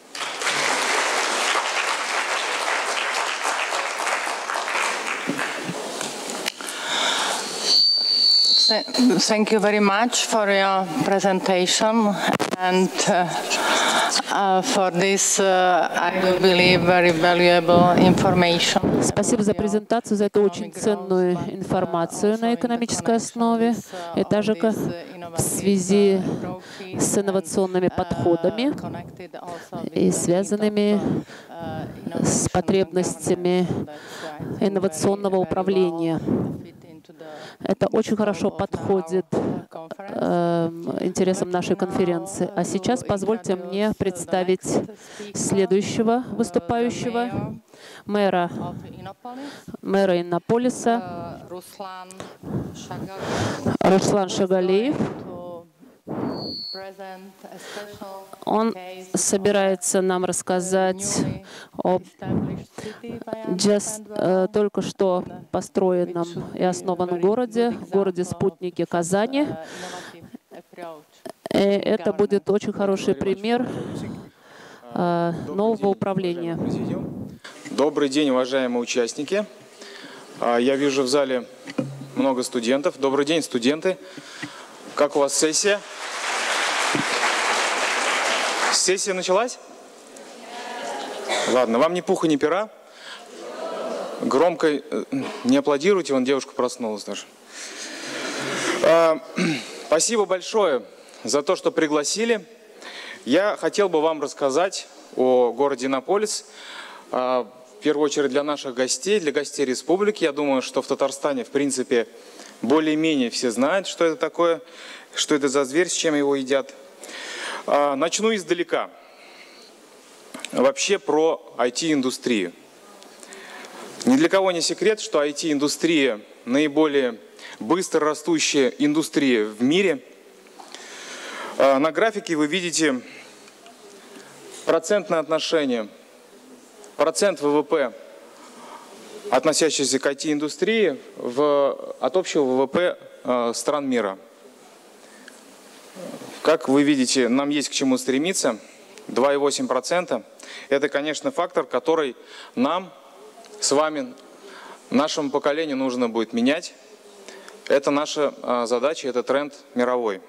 Thank you very much for your presentation and uh, uh, for this, uh, I do believe, very valuable information. Спасибо за презентацию, за эту очень ценную информацию на экономической основе, и также в связи с инновационными подходами и связанными с потребностями инновационного управления. Это очень хорошо подходит э, интересам нашей конференции. А сейчас позвольте мне представить следующего выступающего, мэра, мэра Иннополиса, Руслан Шагалиев. Он собирается нам рассказать об just, э, только что построенном и основанном городе, городе-спутнике Казани. И это будет очень хороший пример э, нового управления. Добрый день, уважаемые участники. Я вижу в зале много студентов. Добрый день, студенты. Как у вас сессия? Сессия началась? Ладно, вам ни пуха, ни пера. Громко не аплодируйте, вон девушка проснулась даже. Спасибо большое за то, что пригласили. Я хотел бы вам рассказать о городе Иннополис. В первую очередь для наших гостей, для гостей республики. Я думаю, что в Татарстане, в принципе, более-менее все знают, что это такое, что это за зверь, с чем его едят. Начну издалека. Вообще про ай ти-индустрию. Ни для кого не секрет, что ай ти-индустрия наиболее быстро растущая индустрия в мире. На графике вы видите процентное отношение. Процент вэ вэ пэ, относящийся к ай ти-индустрии, в, от общего вэ вэ пэ э, стран мира. Как вы видите, нам есть к чему стремиться. два и восемь десятых процента. Это, конечно, фактор, который нам с вами, нашему поколению нужно будет менять. Это наша э, задача, это тренд мировой.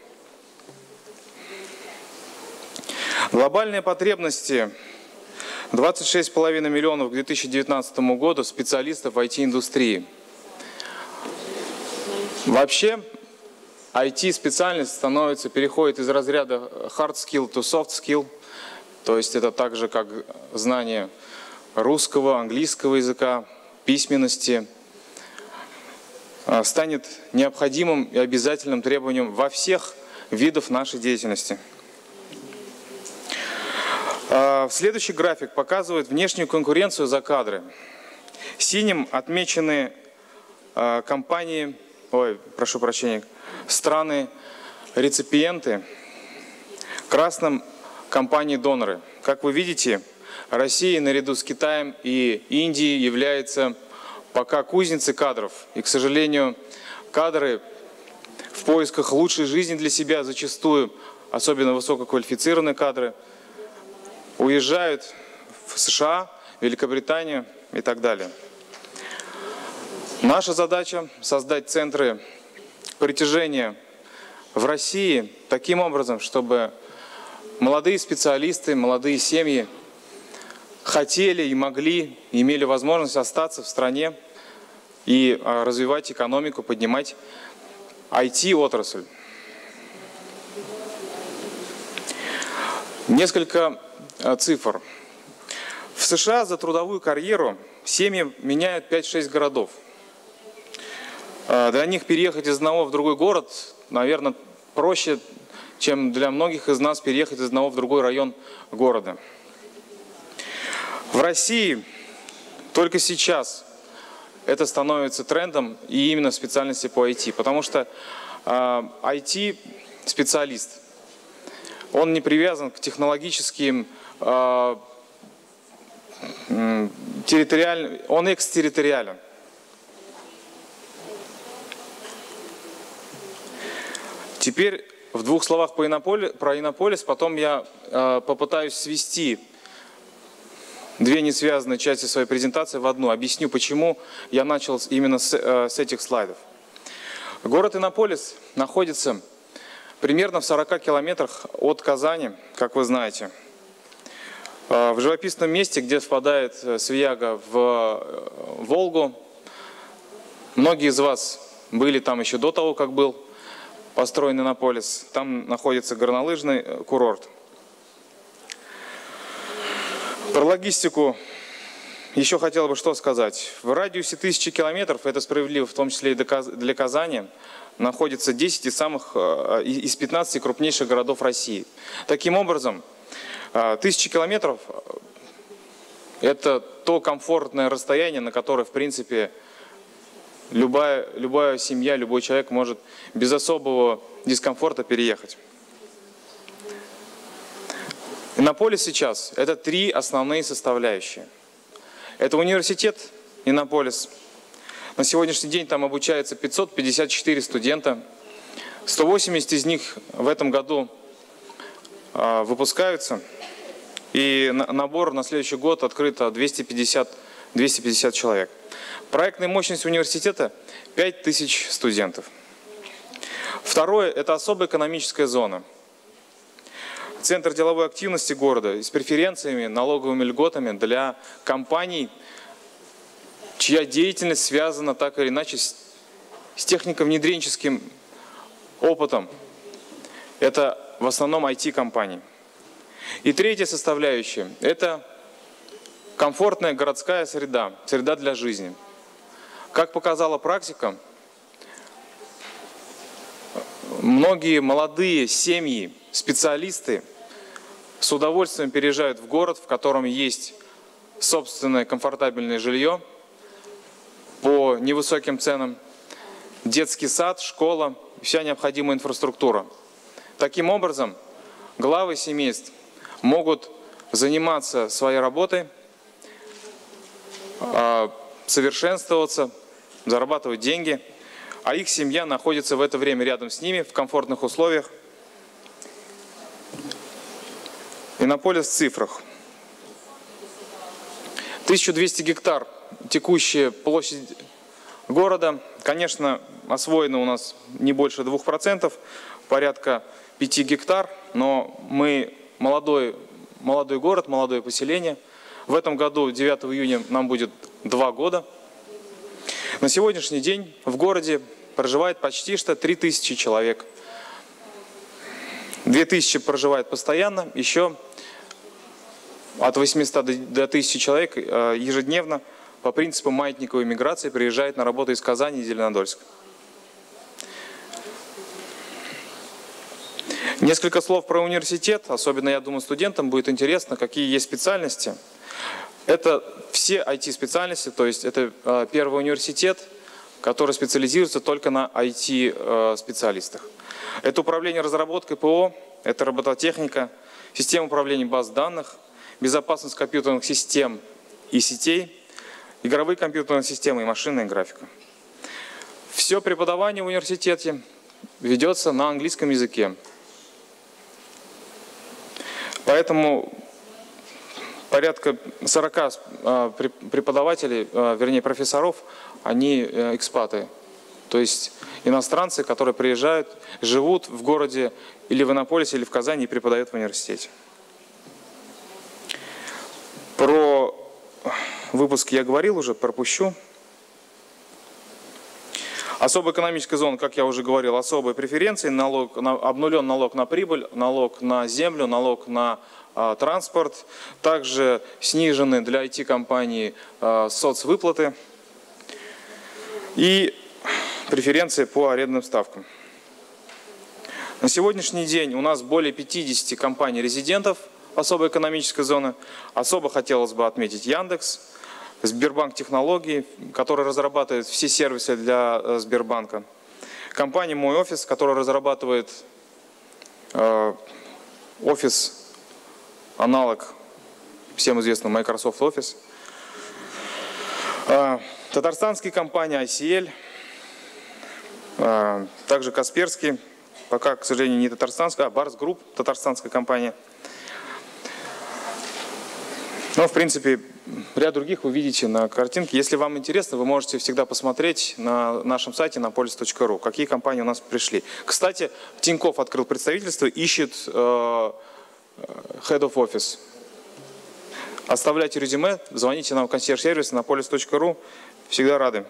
Глобальные потребности. двадцать шесть с половиной миллионов к две тысячи девятнадцатому году специалистов в ай ти-индустрии. Вообще, ай ти-специальность становится, переходит из разряда hard skill to soft skill. То есть это так же, как знание русского, английского языка, письменности. Станет необходимым и обязательным требованием во всех видах нашей деятельности. Следующий график показывает внешнюю конкуренцию за кадры. Синим отмечены компании, ой, прошу прощения, страны-реципиенты, красным компании-доноры. Как вы видите, Россия наряду с Китаем и Индией является пока кузницей кадров. И, к сожалению, кадры в поисках лучшей жизни для себя зачастую, особенно высококвалифицированные кадры, уезжают в США, Великобританию и так далее. Наша задача – создать центры притяжения в России таким образом, чтобы молодые специалисты, молодые семьи хотели и могли, имели возможность остаться в стране и развивать экономику, поднимать ай ти-отрасль. Несколько цифр. В США за трудовую карьеру семьи меняют пять-шесть городов. Для них переехать из одного в другой город, наверное, проще, чем для многих из нас переехать из одного в другой район города. В России только сейчас это становится трендом, и именно в специальности по ай ти, потому что э, ай ти-специалист, он не привязан к технологическим, э, территориальным, он экстерриториален. Теперь в двух словах по Иннополис, про Иннополис, потом я э, попытаюсь свести две несвязанные части своей презентации в одну. Объясню, почему я начал именно с, э, с этих слайдов. Город Иннополис находится примерно в сорока километрах от Казани, как вы знаете. Э, в живописном месте, где впадает Свияга в э, Волгу. Многие из вас были там еще до того, как был построен Иннополис. Там находится горнолыжный курорт. Про логистику еще хотел бы что сказать. В радиусе тысячи километров, это справедливо в том числе и для Казани, находится десять из самых, из пятнадцати крупнейших городов России. Таким образом, тысяча километров – это то комфортное расстояние, на которое, в принципе, Любая, любая семья, любой человек может без особого дискомфорта переехать. Иннополис сейчас – это три основные составляющие. Это университет Иннополис. На сегодняшний день там обучается пятьсот пятьдесят четыре студента. сто восемьдесят из них в этом году э, выпускаются. И на, набор на следующий год открыто двести пятьдесят, двести пятьдесят человек. Проектная мощность университета – пять тысяч студентов. Второе – это особая экономическая зона. Центр деловой активности города с преференциями, налоговыми льготами для компаний, чья деятельность связана так или иначе с, с технико-внедренческим опытом. Это в основном ай ти-компании. И третья составляющая – это комфортная городская среда, среда для жизни. Как показала практика, многие молодые семьи, специалисты с удовольствием переезжают в город, в котором есть собственное комфортабельное жилье по невысоким ценам, детский сад, школа, вся необходимая инфраструктура. Таким образом, главы семейств могут заниматься своей работой, совершенствоваться, зарабатывать деньги, а их семья находится в это время рядом с ними в комфортных условиях. Иннополис в цифрах. тысяча двести гектар текущая площадь города. Конечно, освоено у нас не больше двух процентов, порядка пяти гектар, но мы молодой, молодой город, молодое поселение. В этом году, девятого июня, нам будет два года. На сегодняшний день в городе проживает почти что три тысячи человек. две тысячи проживает постоянно, еще от восьмисот до тысячи человек ежедневно по принципу маятниковой миграции приезжает на работу из Казани и Зеленодольска. Несколько слов про университет, особенно, я думаю, студентам будет интересно, какие есть специальности. Это все ай ти-специальности, то есть это э, первый университет, который специализируется только на ай ти-специалистах. Э, это управление разработкой ПО, это робототехника, система управления баз данных, безопасность компьютерных систем и сетей, игровые компьютерные системы и машинная графика. Все преподавание в университете ведется на английском языке. Поэтому порядка сорока преподавателей, вернее профессоров, они экспаты То есть иностранцы, которые приезжают, живут в городе или в Иннополисе, или в Казани и преподают в университете. Про выпуск я говорил уже, пропущу. Особая экономическая зона, как я уже говорил, особые преференции, налог, на, обнулен налог на прибыль, налог на землю, налог на а, транспорт. Также снижены для ай ти-компаний а, соцвыплаты и преференции по арендным ставкам. На сегодняшний день у нас более пятидесяти компаний-резидентов особой экономической зоны. Особо хотелось бы отметить Яндекс, Сбербанк Технологии, который разрабатывает все сервисы для Сбербанка. Компания Мой Офис, которая разрабатывает э, офис, аналог всем известного Microsoft Office. Э, татарстанские компании ай си эль, э, также Касперский, пока, к сожалению, не татарстанская, а Барс Групп, татарстанская компания. Но, в принципе, ряд других вы видите на картинке. Если вам интересно, вы можете всегда посмотреть на нашем сайте на полис точка ру, какие компании у нас пришли. Кстати, Тинькофф открыл представительство, ищет э, Head of Office. Оставляйте резюме, звоните нам в консьерж-сервис на полис точка ру. Всегда рады.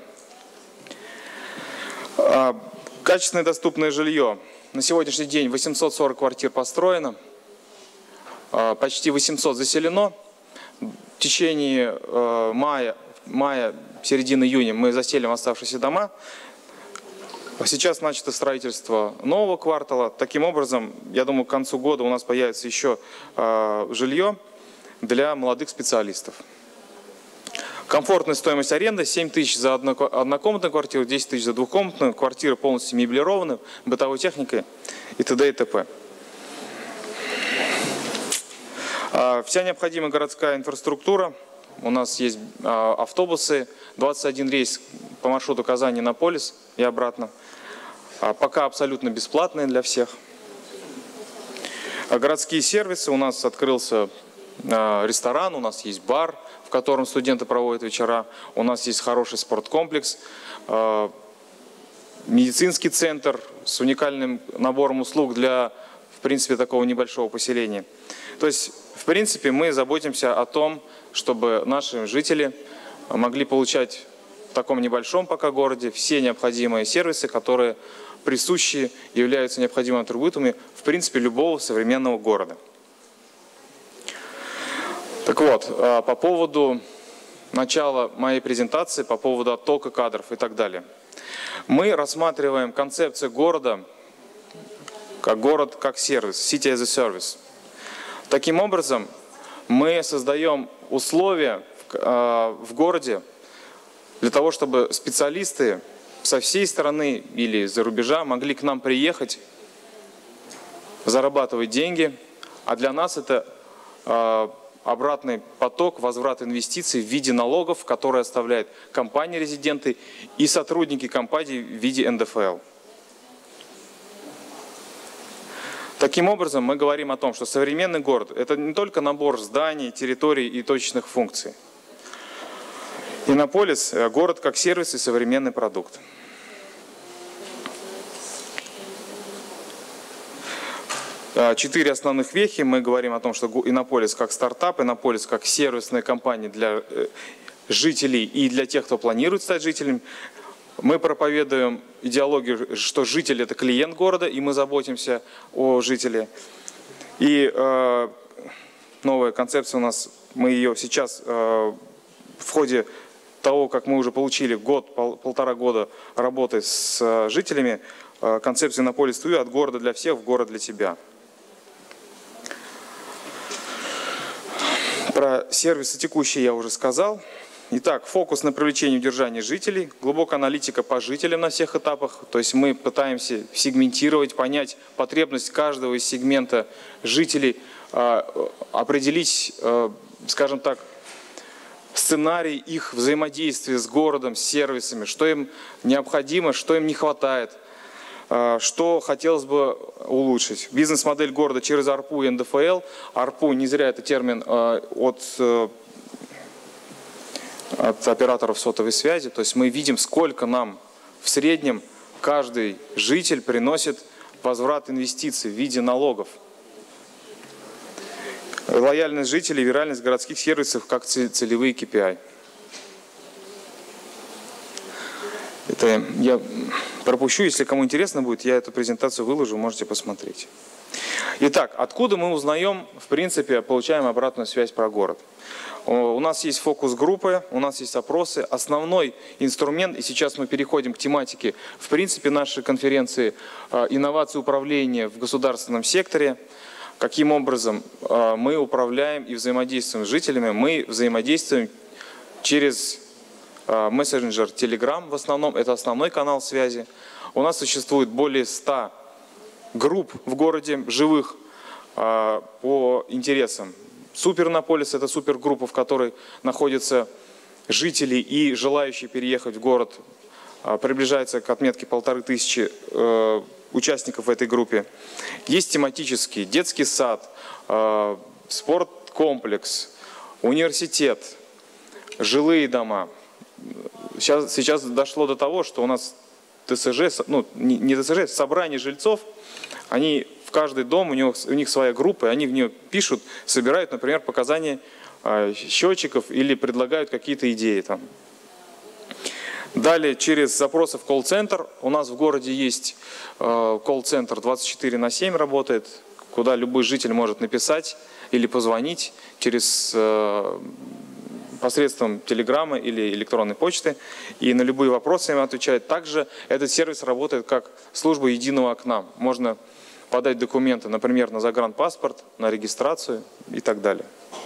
А, качественное доступное жилье. На сегодняшний день восемьсот сорок квартир построено, а, почти восемьсот заселено. В течение э, мая, мая, середины июня мы заселим оставшиеся дома. Сейчас начато строительство нового квартала. Таким образом, я думаю, к концу года у нас появится еще э, жилье для молодых специалистов. Комфортная стоимость аренды семь тысяч за однокомнатную квартиру, десять тысяч за двухкомнатную. Квартиры полностью меблированы, бытовой техникой и т.д. и т.п. Вся необходимая городская инфраструктура. У нас есть автобусы, двадцать один рейс по маршруту Казань-Иннополис и обратно. Пока абсолютно бесплатные для всех. Городские сервисы. У нас открылся ресторан, у нас есть бар, в котором студенты проводят вечера. У нас есть хороший спорткомплекс, медицинский центр с уникальным набором услуг для, в принципе, такого небольшого поселения. То есть, в принципе, мы заботимся о том, чтобы наши жители могли получать в таком небольшом пока городе все необходимые сервисы, которые присущи, являются необходимыми атрибутами, в принципе, любого современного города. Так вот, по поводу начала моей презентации, по поводу оттока кадров и так далее. Мы рассматриваем концепцию города как город, как сервис, city as a service. Таким образом, мы создаем условия в городе для того, чтобы специалисты со всей страны или из-за рубежа могли к нам приехать, зарабатывать деньги, а для нас это обратный поток, возврат инвестиций в виде налогов, которые оставляют компании-резиденты и сотрудники компаний в виде эн дэ эф эл. Таким образом, мы говорим о том, что современный город – это не только набор зданий, территорий и точечных функций. Иннополис – город как сервис и современный продукт. Четыре основных вехи. Мы говорим о том, что Иннополис как стартап, Иннополис как сервисная компания для жителей и для тех, кто планирует стать жителями. Мы проповедуем идеологию, что житель – это клиент города, и мы заботимся о жителе. И э, новая концепция у нас, мы ее сейчас э, в ходе того, как мы уже получили год, пол, полтора года работы с э, жителями, э, концепция Иннополис ту ю от города для всех в город для тебя. Про сервисы текущие я уже сказал. Итак, фокус на привлечение и удержание жителей, глубокая аналитика по жителям на всех этапах. То есть мы пытаемся сегментировать, понять потребность каждого из сегмента жителей, определить, скажем так, сценарий их взаимодействия с городом, с сервисами, что им необходимо, что им не хватает, что хотелось бы улучшить. Бизнес-модель города через эй ар пи ю и эн дэ эф эл. эй ар пи ю, не зря это термин от... от операторов сотовой связи, то есть мы видим, сколько нам в среднем каждый житель приносит возврат инвестиций в виде налогов. Лояльность жителей и виральность городских сервисов как целевые кей пи ай. Это я пропущу, если кому интересно будет, я эту презентацию выложу, можете посмотреть. Итак, откуда мы узнаем, в принципе, получаем обратную связь про город? У нас есть фокус-группы, у нас есть опросы. Основной инструмент, и сейчас мы переходим к тематике, в принципе, нашей конференции «Инновации управления в государственном секторе». Каким образом мы управляем и взаимодействуем с жителями? Мы взаимодействуем через мессенджер Telegram, в основном, это основной канал связи. У нас существует более ста групп в городе, живых, по интересам. Супернополис – это супергруппа, в которой находятся жители и желающие переехать в город. Приближается к отметке полторы тысячи участников в этой группе. Есть тематический детский сад, спорткомплекс, университет, жилые дома. Сейчас, сейчас дошло до того, что у нас тэ эс жэ, ну не тэ эс жэ, собрание жильцов, они в каждый дом, у, него, у них своя группа, и они в нее пишут, собирают, например, показания э, счетчиков или предлагают какие-то идеи там. Далее, через запросы в колл-центр. У нас в городе есть э, колл-центр двадцать четыре на семь работает, куда любой житель может написать или позвонить через э, посредством телеграммы или электронной почты, и на любые вопросы им отвечает. Также этот сервис работает как служба единого окна. Можно подать документы, например, на загранпаспорт, на регистрацию и так далее.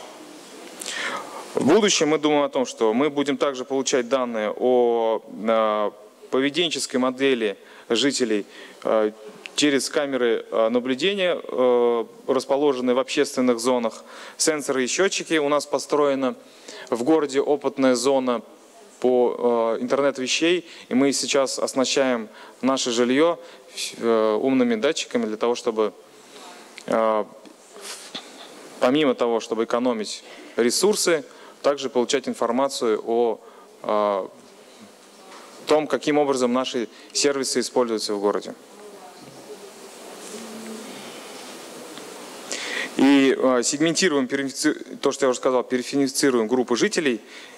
В будущем мы думаем о том, что мы будем также получать данные о, о поведенческой модели жителей э, через камеры наблюдения, э, расположенные в общественных зонах, сенсоры и счетчики. У нас построена в городе опытная зона по э, интернет-вещей, и мы сейчас оснащаем наше жилье э, умными датчиками для того, чтобы э, помимо того, чтобы экономить ресурсы, также получать информацию о, о том, каким образом наши сервисы используются в городе. И э, сегментируем, то, что я уже сказал, периферифицируем группы жителей.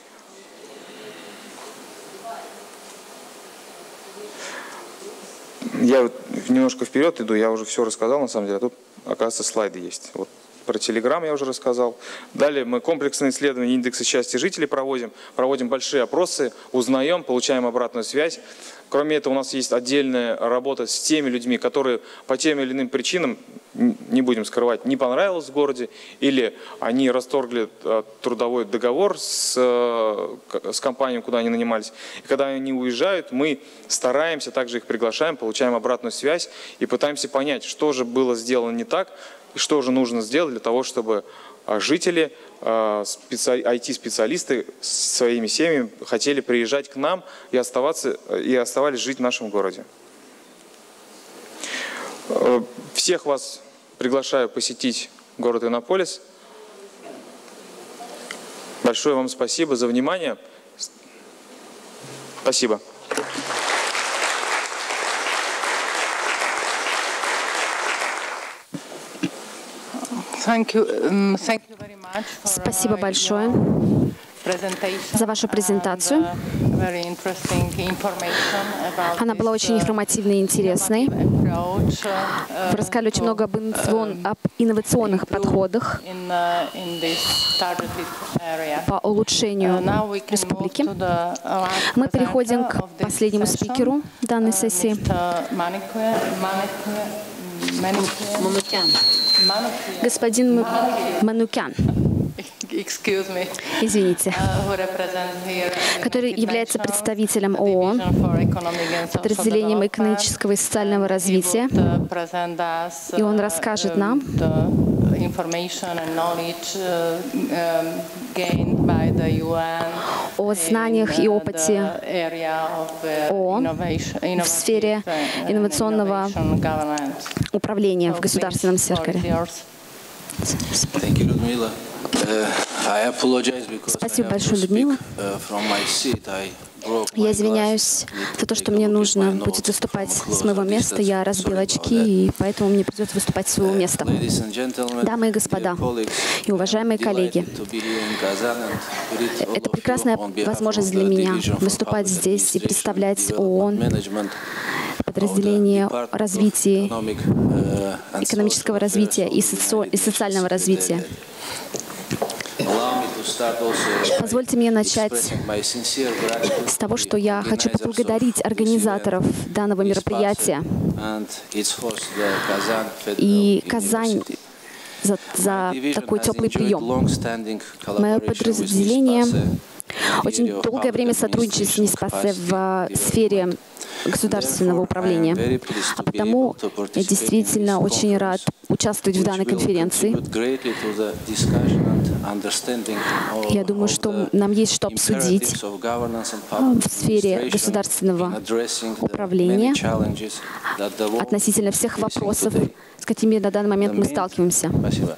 Я вот немножко вперед иду, я уже все рассказал, на самом деле, а тут, оказывается, слайды есть. Вот про Telegram я уже рассказал. Далее мы комплексные исследования индекса счастья жителей проводим, проводим большие опросы, узнаем, получаем обратную связь. Кроме этого, у нас есть отдельная работа с теми людьми, которые по тем или иным причинам, не будем скрывать, не понравилось в городе, или они расторгли трудовой договор с, с компанией, куда они нанимались. И когда они уезжают, мы стараемся, также их приглашаем, получаем обратную связь и пытаемся понять, что же было сделано не так, и что же нужно сделать для того, чтобы жители, ай ти-специалисты с своими семьями хотели приезжать к нам и, оставаться, и оставались жить в нашем городе. Всех вас приглашаю посетить город Иннополис. Большое вам спасибо за внимание. Спасибо. Спасибо большое за вашу презентацию. Она была очень информативной и интересной. Вы рассказали очень много об, инновацион, об инновационных подходах по улучшению республики. Мы переходим к последнему спикеру данной сессии. Господин Манукян, извините, который является представителем ООН, подразделением экономического и социального развития, и он расскажет нам о знаниях и опыте ООН в сфере инновационного управления в государственном секторе. Thank you, Ludmila. Uh, Спасибо большое, Людмила. Я извиняюсь за то, что мне нужно будет выступать с моего места. Я разбил очки, и поэтому мне придется выступать с своего места. Дамы и господа, и уважаемые коллеги, это прекрасная возможность для меня выступать здесь и представлять ООН, подразделение развития, экономического развития и, соци... и социального развития. Позвольте мне начать с того, что я хочу поблагодарить организаторов данного мероприятия и Казань за, за такой теплый прием. Мое подразделение очень долгое время сотрудничает с НИСПАСе в сфере государственного управления. А потому я действительно очень рад участвовать в данной конференции. Я думаю, что нам есть что обсудить в сфере государственного управления относительно всех вопросов, с какими на данный момент мы сталкиваемся.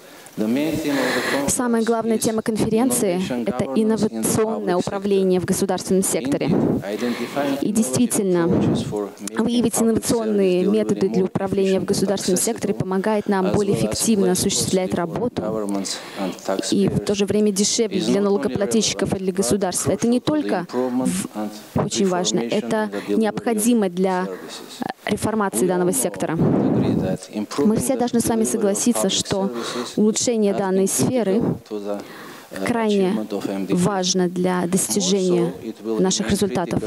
Самая главная тема конференции — это инновационное управление в государственном секторе. И действительно, выявить инновационные методы для управления в государственном секторе помогает нам более эффективно осуществлять работу и в то же время дешевле для налогоплательщиков и для государства. Это не только очень важно, это необходимо для реформации данного сектора. Мы все должны с вами согласиться, что улучшение данной сферы крайне важно для достижения наших результатов.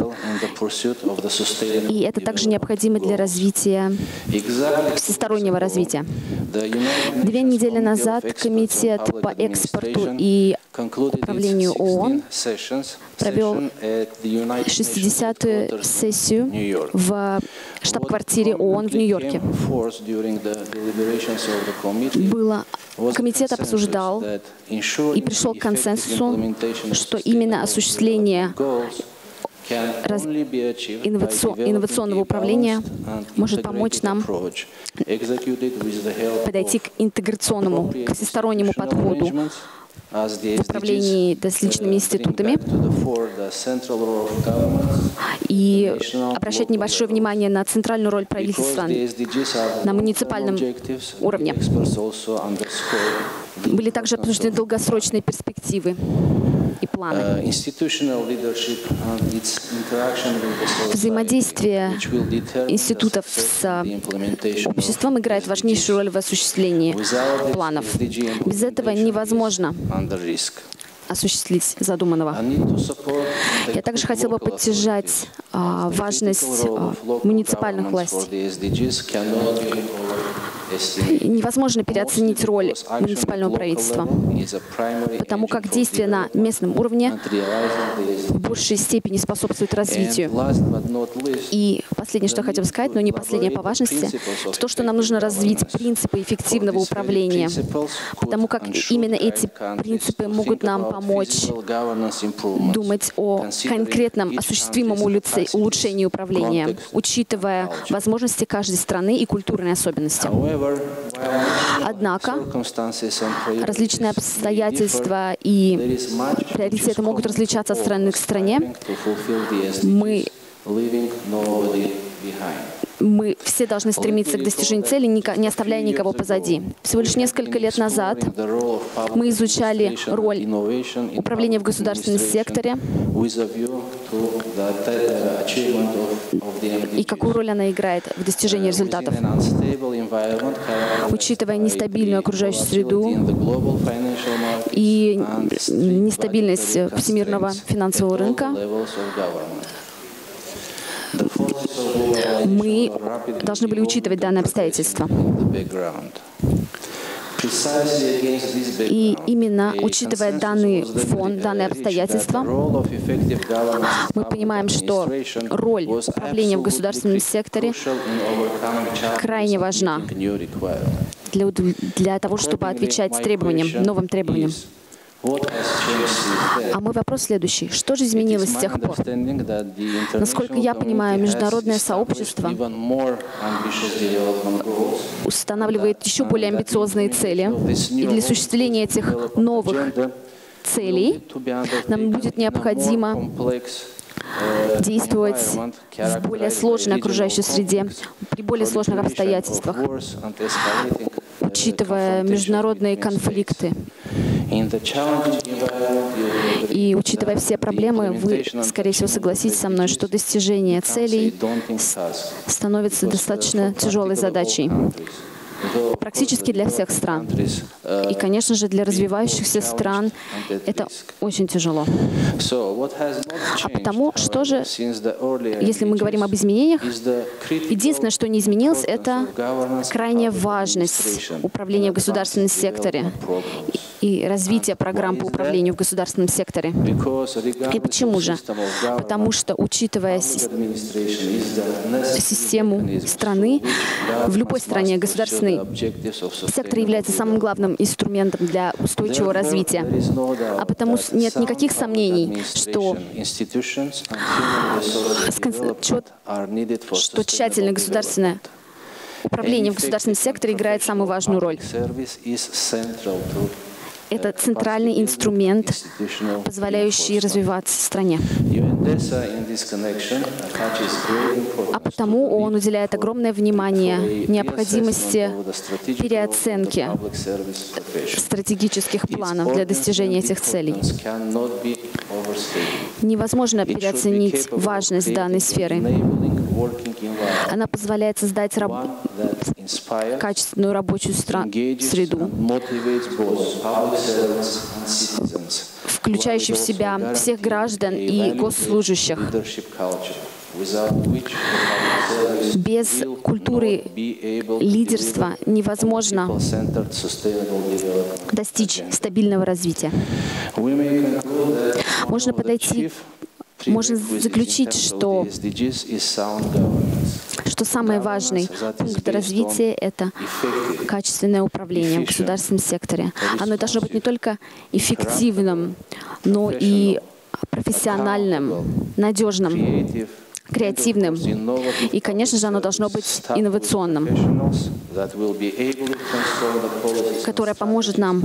И это также необходимо для развития, всестороннего развития. Две недели назад Комитет по экспорту и управлению ООН провел шестидесятую сессию в штаб-квартире ООН в Нью-Йорке. Было, комитет обсуждал и пришел к консенсусу, что именно осуществление раз... инновацион... инновационного управления может помочь нам подойти к интеграционному, к всестороннему подходу в управлении различными институтами и обращать небольшое внимание на центральную роль правительства на муниципальном уровне. Были также обсуждены долгосрочные перспективы и планы. Взаимодействие институтов с обществом играет важнейшую роль в осуществлении планов. Без этого невозможно осуществить задуманного. Я также хотела бы поддержать а, важность а, муниципальных властей. Невозможно переоценить роль муниципального правительства, потому как действия на местном уровне в большей степени способствуют развитию. И последнее, что я хотела сказать, но не последнее по важности, то, что нам нужно развить принципы эффективного управления, потому как именно эти принципы могут нам помочь думать о конкретном осуществимом улучшении управления, учитывая возможности каждой страны и культурные особенности. Однако различные обстоятельства и приоритеты могут различаться от страны к стране. Мы, мы все должны стремиться к достижению цели, не оставляя никого позади. Всего лишь несколько лет назад мы изучали роль управления в государственном секторе и какую роль она играет в достижении результатов. Учитывая нестабильную окружающую среду и нестабильность всемирного финансового рынка, мы должны были учитывать данные обстоятельства. И именно учитывая данный фон, данные обстоятельства, мы понимаем, что роль управления в государственном секторе крайне важна для, для того, чтобы отвечать требованиям, новым требованиям. А мой вопрос следующий. Что же изменилось с тех пор? Насколько я понимаю, международное сообщество устанавливает еще более амбициозные цели. И для осуществления этих новых целей, нам будет необходимо действовать в более сложной окружающей среде, при более сложных обстоятельствах, учитывая международные конфликты. И учитывая все проблемы, вы, скорее всего, согласитесь со мной, что достижение целей становится достаточно тяжелой задачей. Практически для всех стран. И, конечно же, для развивающихся стран это очень тяжело. А потому, что же, если мы говорим об изменениях, единственное, что не изменилось, это крайняя важность управления в государственном секторе и развитие программ по управлению в государственном секторе. И почему же? Потому что, учитывая систему страны, в любой стране государственный сектор является самым главным инструментом для устойчивого развития. А потому нет никаких сомнений, что, что тщательное государственное управление в государственном секторе играет самую важную роль. Это центральный инструмент, позволяющий развиваться в стране. А потому он уделяет огромное внимание необходимости переоценки стратегических планов для достижения этих целей. Невозможно переоценить важность данной сферы. Она позволяет создать раб... качественную рабочую среду, включающую в себя всех граждан и госслужащих. Без культуры лидерства невозможно достичь стабильного развития. Можно подойти, можно заключить, что, что самый важный пункт развития — это качественное управление в государственном секторе. Оно должно быть не только эффективным, но и профессиональным, надежным, креативным. И, конечно же, оно должно быть инновационным, которое поможет нам,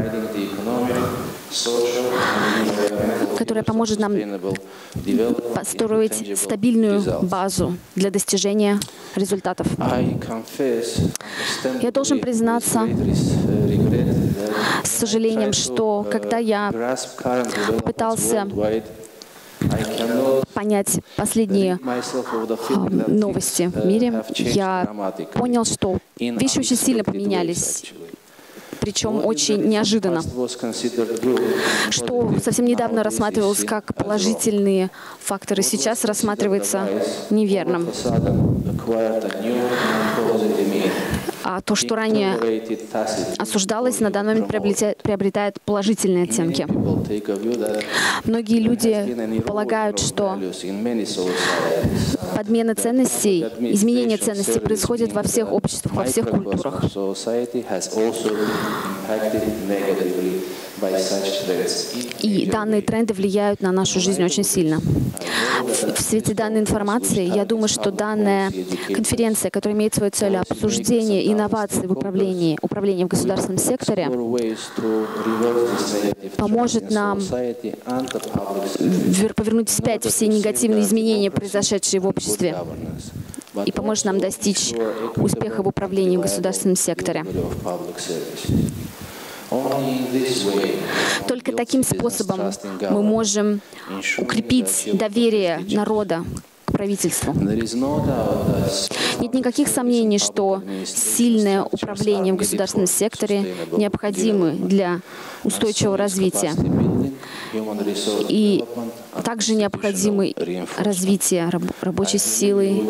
которое поможет нам построить стабильную базу для достижения результатов. Я должен признаться с сожалением, что когда я пытался понять последние э, новости в мире, я понял, что вещи очень сильно поменялись, причем очень неожиданно, что совсем недавно рассматривалось как положительные факторы, сейчас рассматривается неверным. А то, что ранее осуждалось, на данный момент приобретает, приобретает положительные оттенки. Многие люди полагают, что подмена ценностей, изменение ценностей происходит во всех обществах, во всех культурах. И данные тренды влияют на нашу жизнь очень сильно. В свете данной информации, я думаю, что данная конференция, которая имеет свою цель обсуждение инноваций в управлении, управлении в государственном секторе, поможет нам повернуть вспять все негативные изменения, произошедшие в обществе, и поможет нам достичь успеха в управлении в государственном секторе. Только таким способом мы можем укрепить доверие народа к правительству. Нет никаких сомнений, что сильное управление в государственном секторе необходимо для устойчивого развития. И также необходимо развитие раб рабочей силы.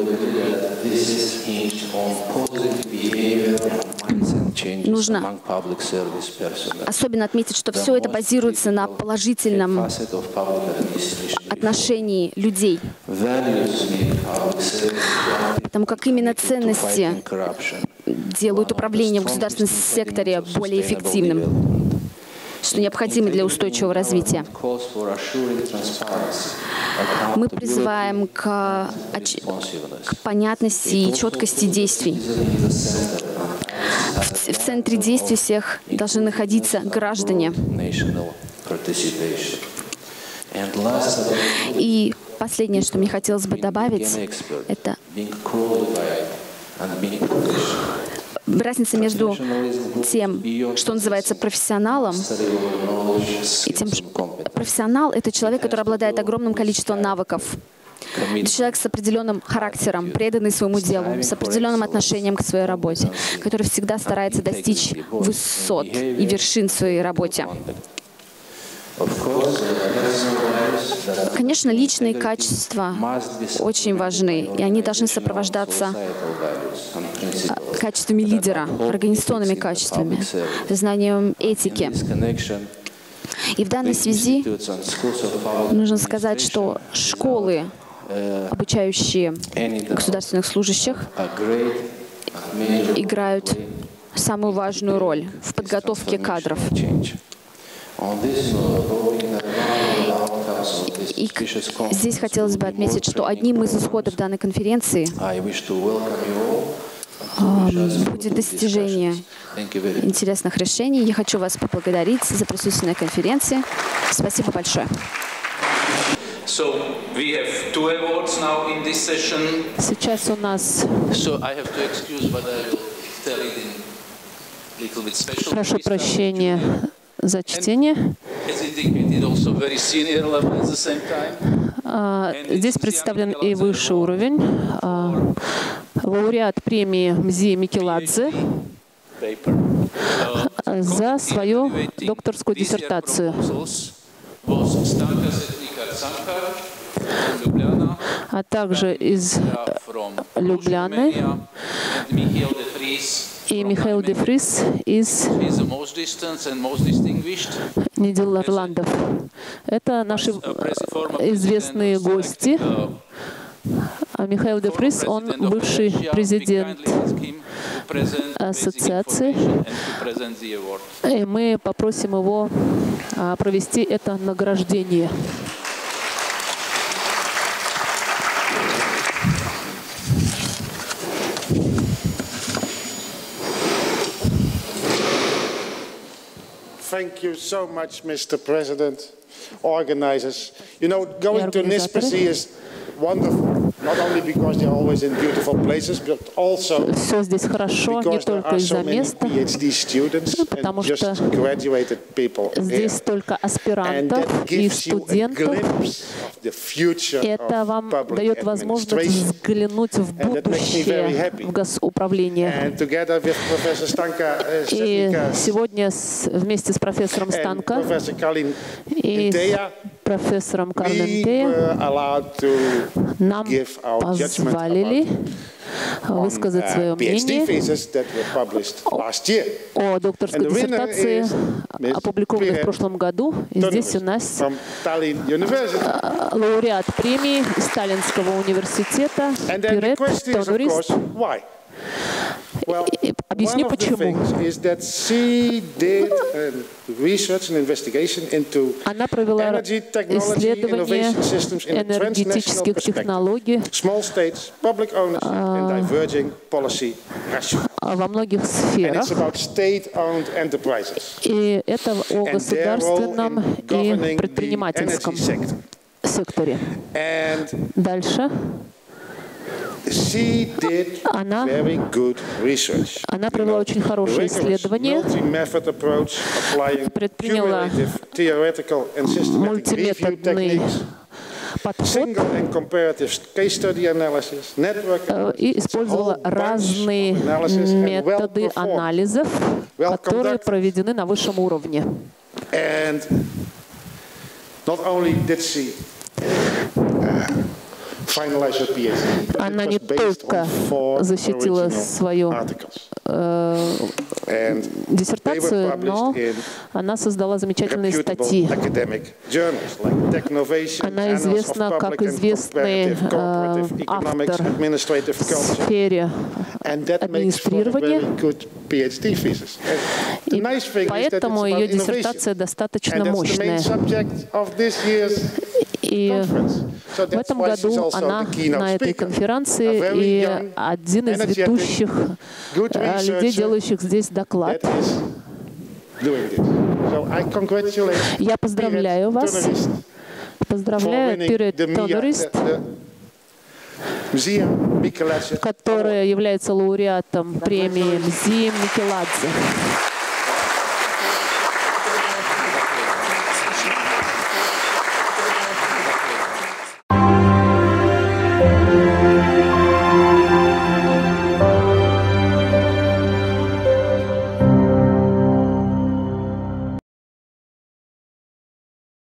Нужно особенно отметить, что все это базируется на положительном отношении людей. Потому как именно ценности делают управление в государственном секторе более эффективным, что необходимо для устойчивого развития. Мы призываем к, к понятности и четкости действий. В, в центре действий всех должны находиться граждане. И последнее, что мне хотелось бы добавить, это разница между тем, что называется профессионалом, и тем, что профессионал — это человек, который обладает огромным количеством навыков. Это человек с определенным характером, преданный своему делу, с определенным отношением к своей работе, который всегда старается достичь высот и вершин в своей работе. Конечно, личные качества очень важны, и они должны сопровождаться качествами лидера, организационными качествами, знанием этики. И в данной связи нужно сказать, что школы, обучающие государственных служащих, играют самую важную роль в подготовке кадров. И здесь хотелось бы отметить, что одним из исходов данной конференции будет достижение интересных решений. Я хочу вас поблагодарить за присутствие на конференции. Спасибо большое. So we have two awards now in this session. Сейчас у нас. So I have to excuse, but I will tell it in little bit special. Прошу прощения за чтение. Здесь представлен и высший уровень. Лауреат премии Мзи Микеладзе за свою докторскую диссертацию. А также из Любляны и Михаил де Фрис из Нидерландов. Это наши известные гости. А Михаил де Фрис, он бывший президент ассоциации. И мы попросим его провести это награждение. Thank you so much, Mister President, organizers. You know, going to Nispesi is wonderful, not only because they're always in beautiful places, but also Все здесь хорошо, не только из-за места, потому что здесь столько аспирантов и студентов. Это вам дает возможность взглянуть в будущее в госуправление. И сегодня с, вместе с профессором Станко и с профессором Карлентеем нам позволили высказать свое мнение о докторской диссертации, опубликованной в прошлом году. И здесь у нас лауреат премии из Таллинского университета Пирет Тонурист. Объясню почему. Она провела исследование энергетических технологий во многих сферах. И это о государственном и предпринимательском секторе. Дальше. Она, она провела очень хорошее исследование, предприняла мультиметодный подход и использовала разные методы анализов, которые проведены на высшем уровне. Она не только защитила свою э, диссертацию, но она создала замечательные статьи. Она известна как известный э, автор в сфере администрирования. И поэтому ее диссертация достаточно мощная. И в этом году она на этой конференции и один из ведущих людей, делающих здесь доклад. doing this. So I congratulate Я поздравляю вас, поздравляю Пирет Тонорист, который является лауреатом премии Мзим Микеладзе.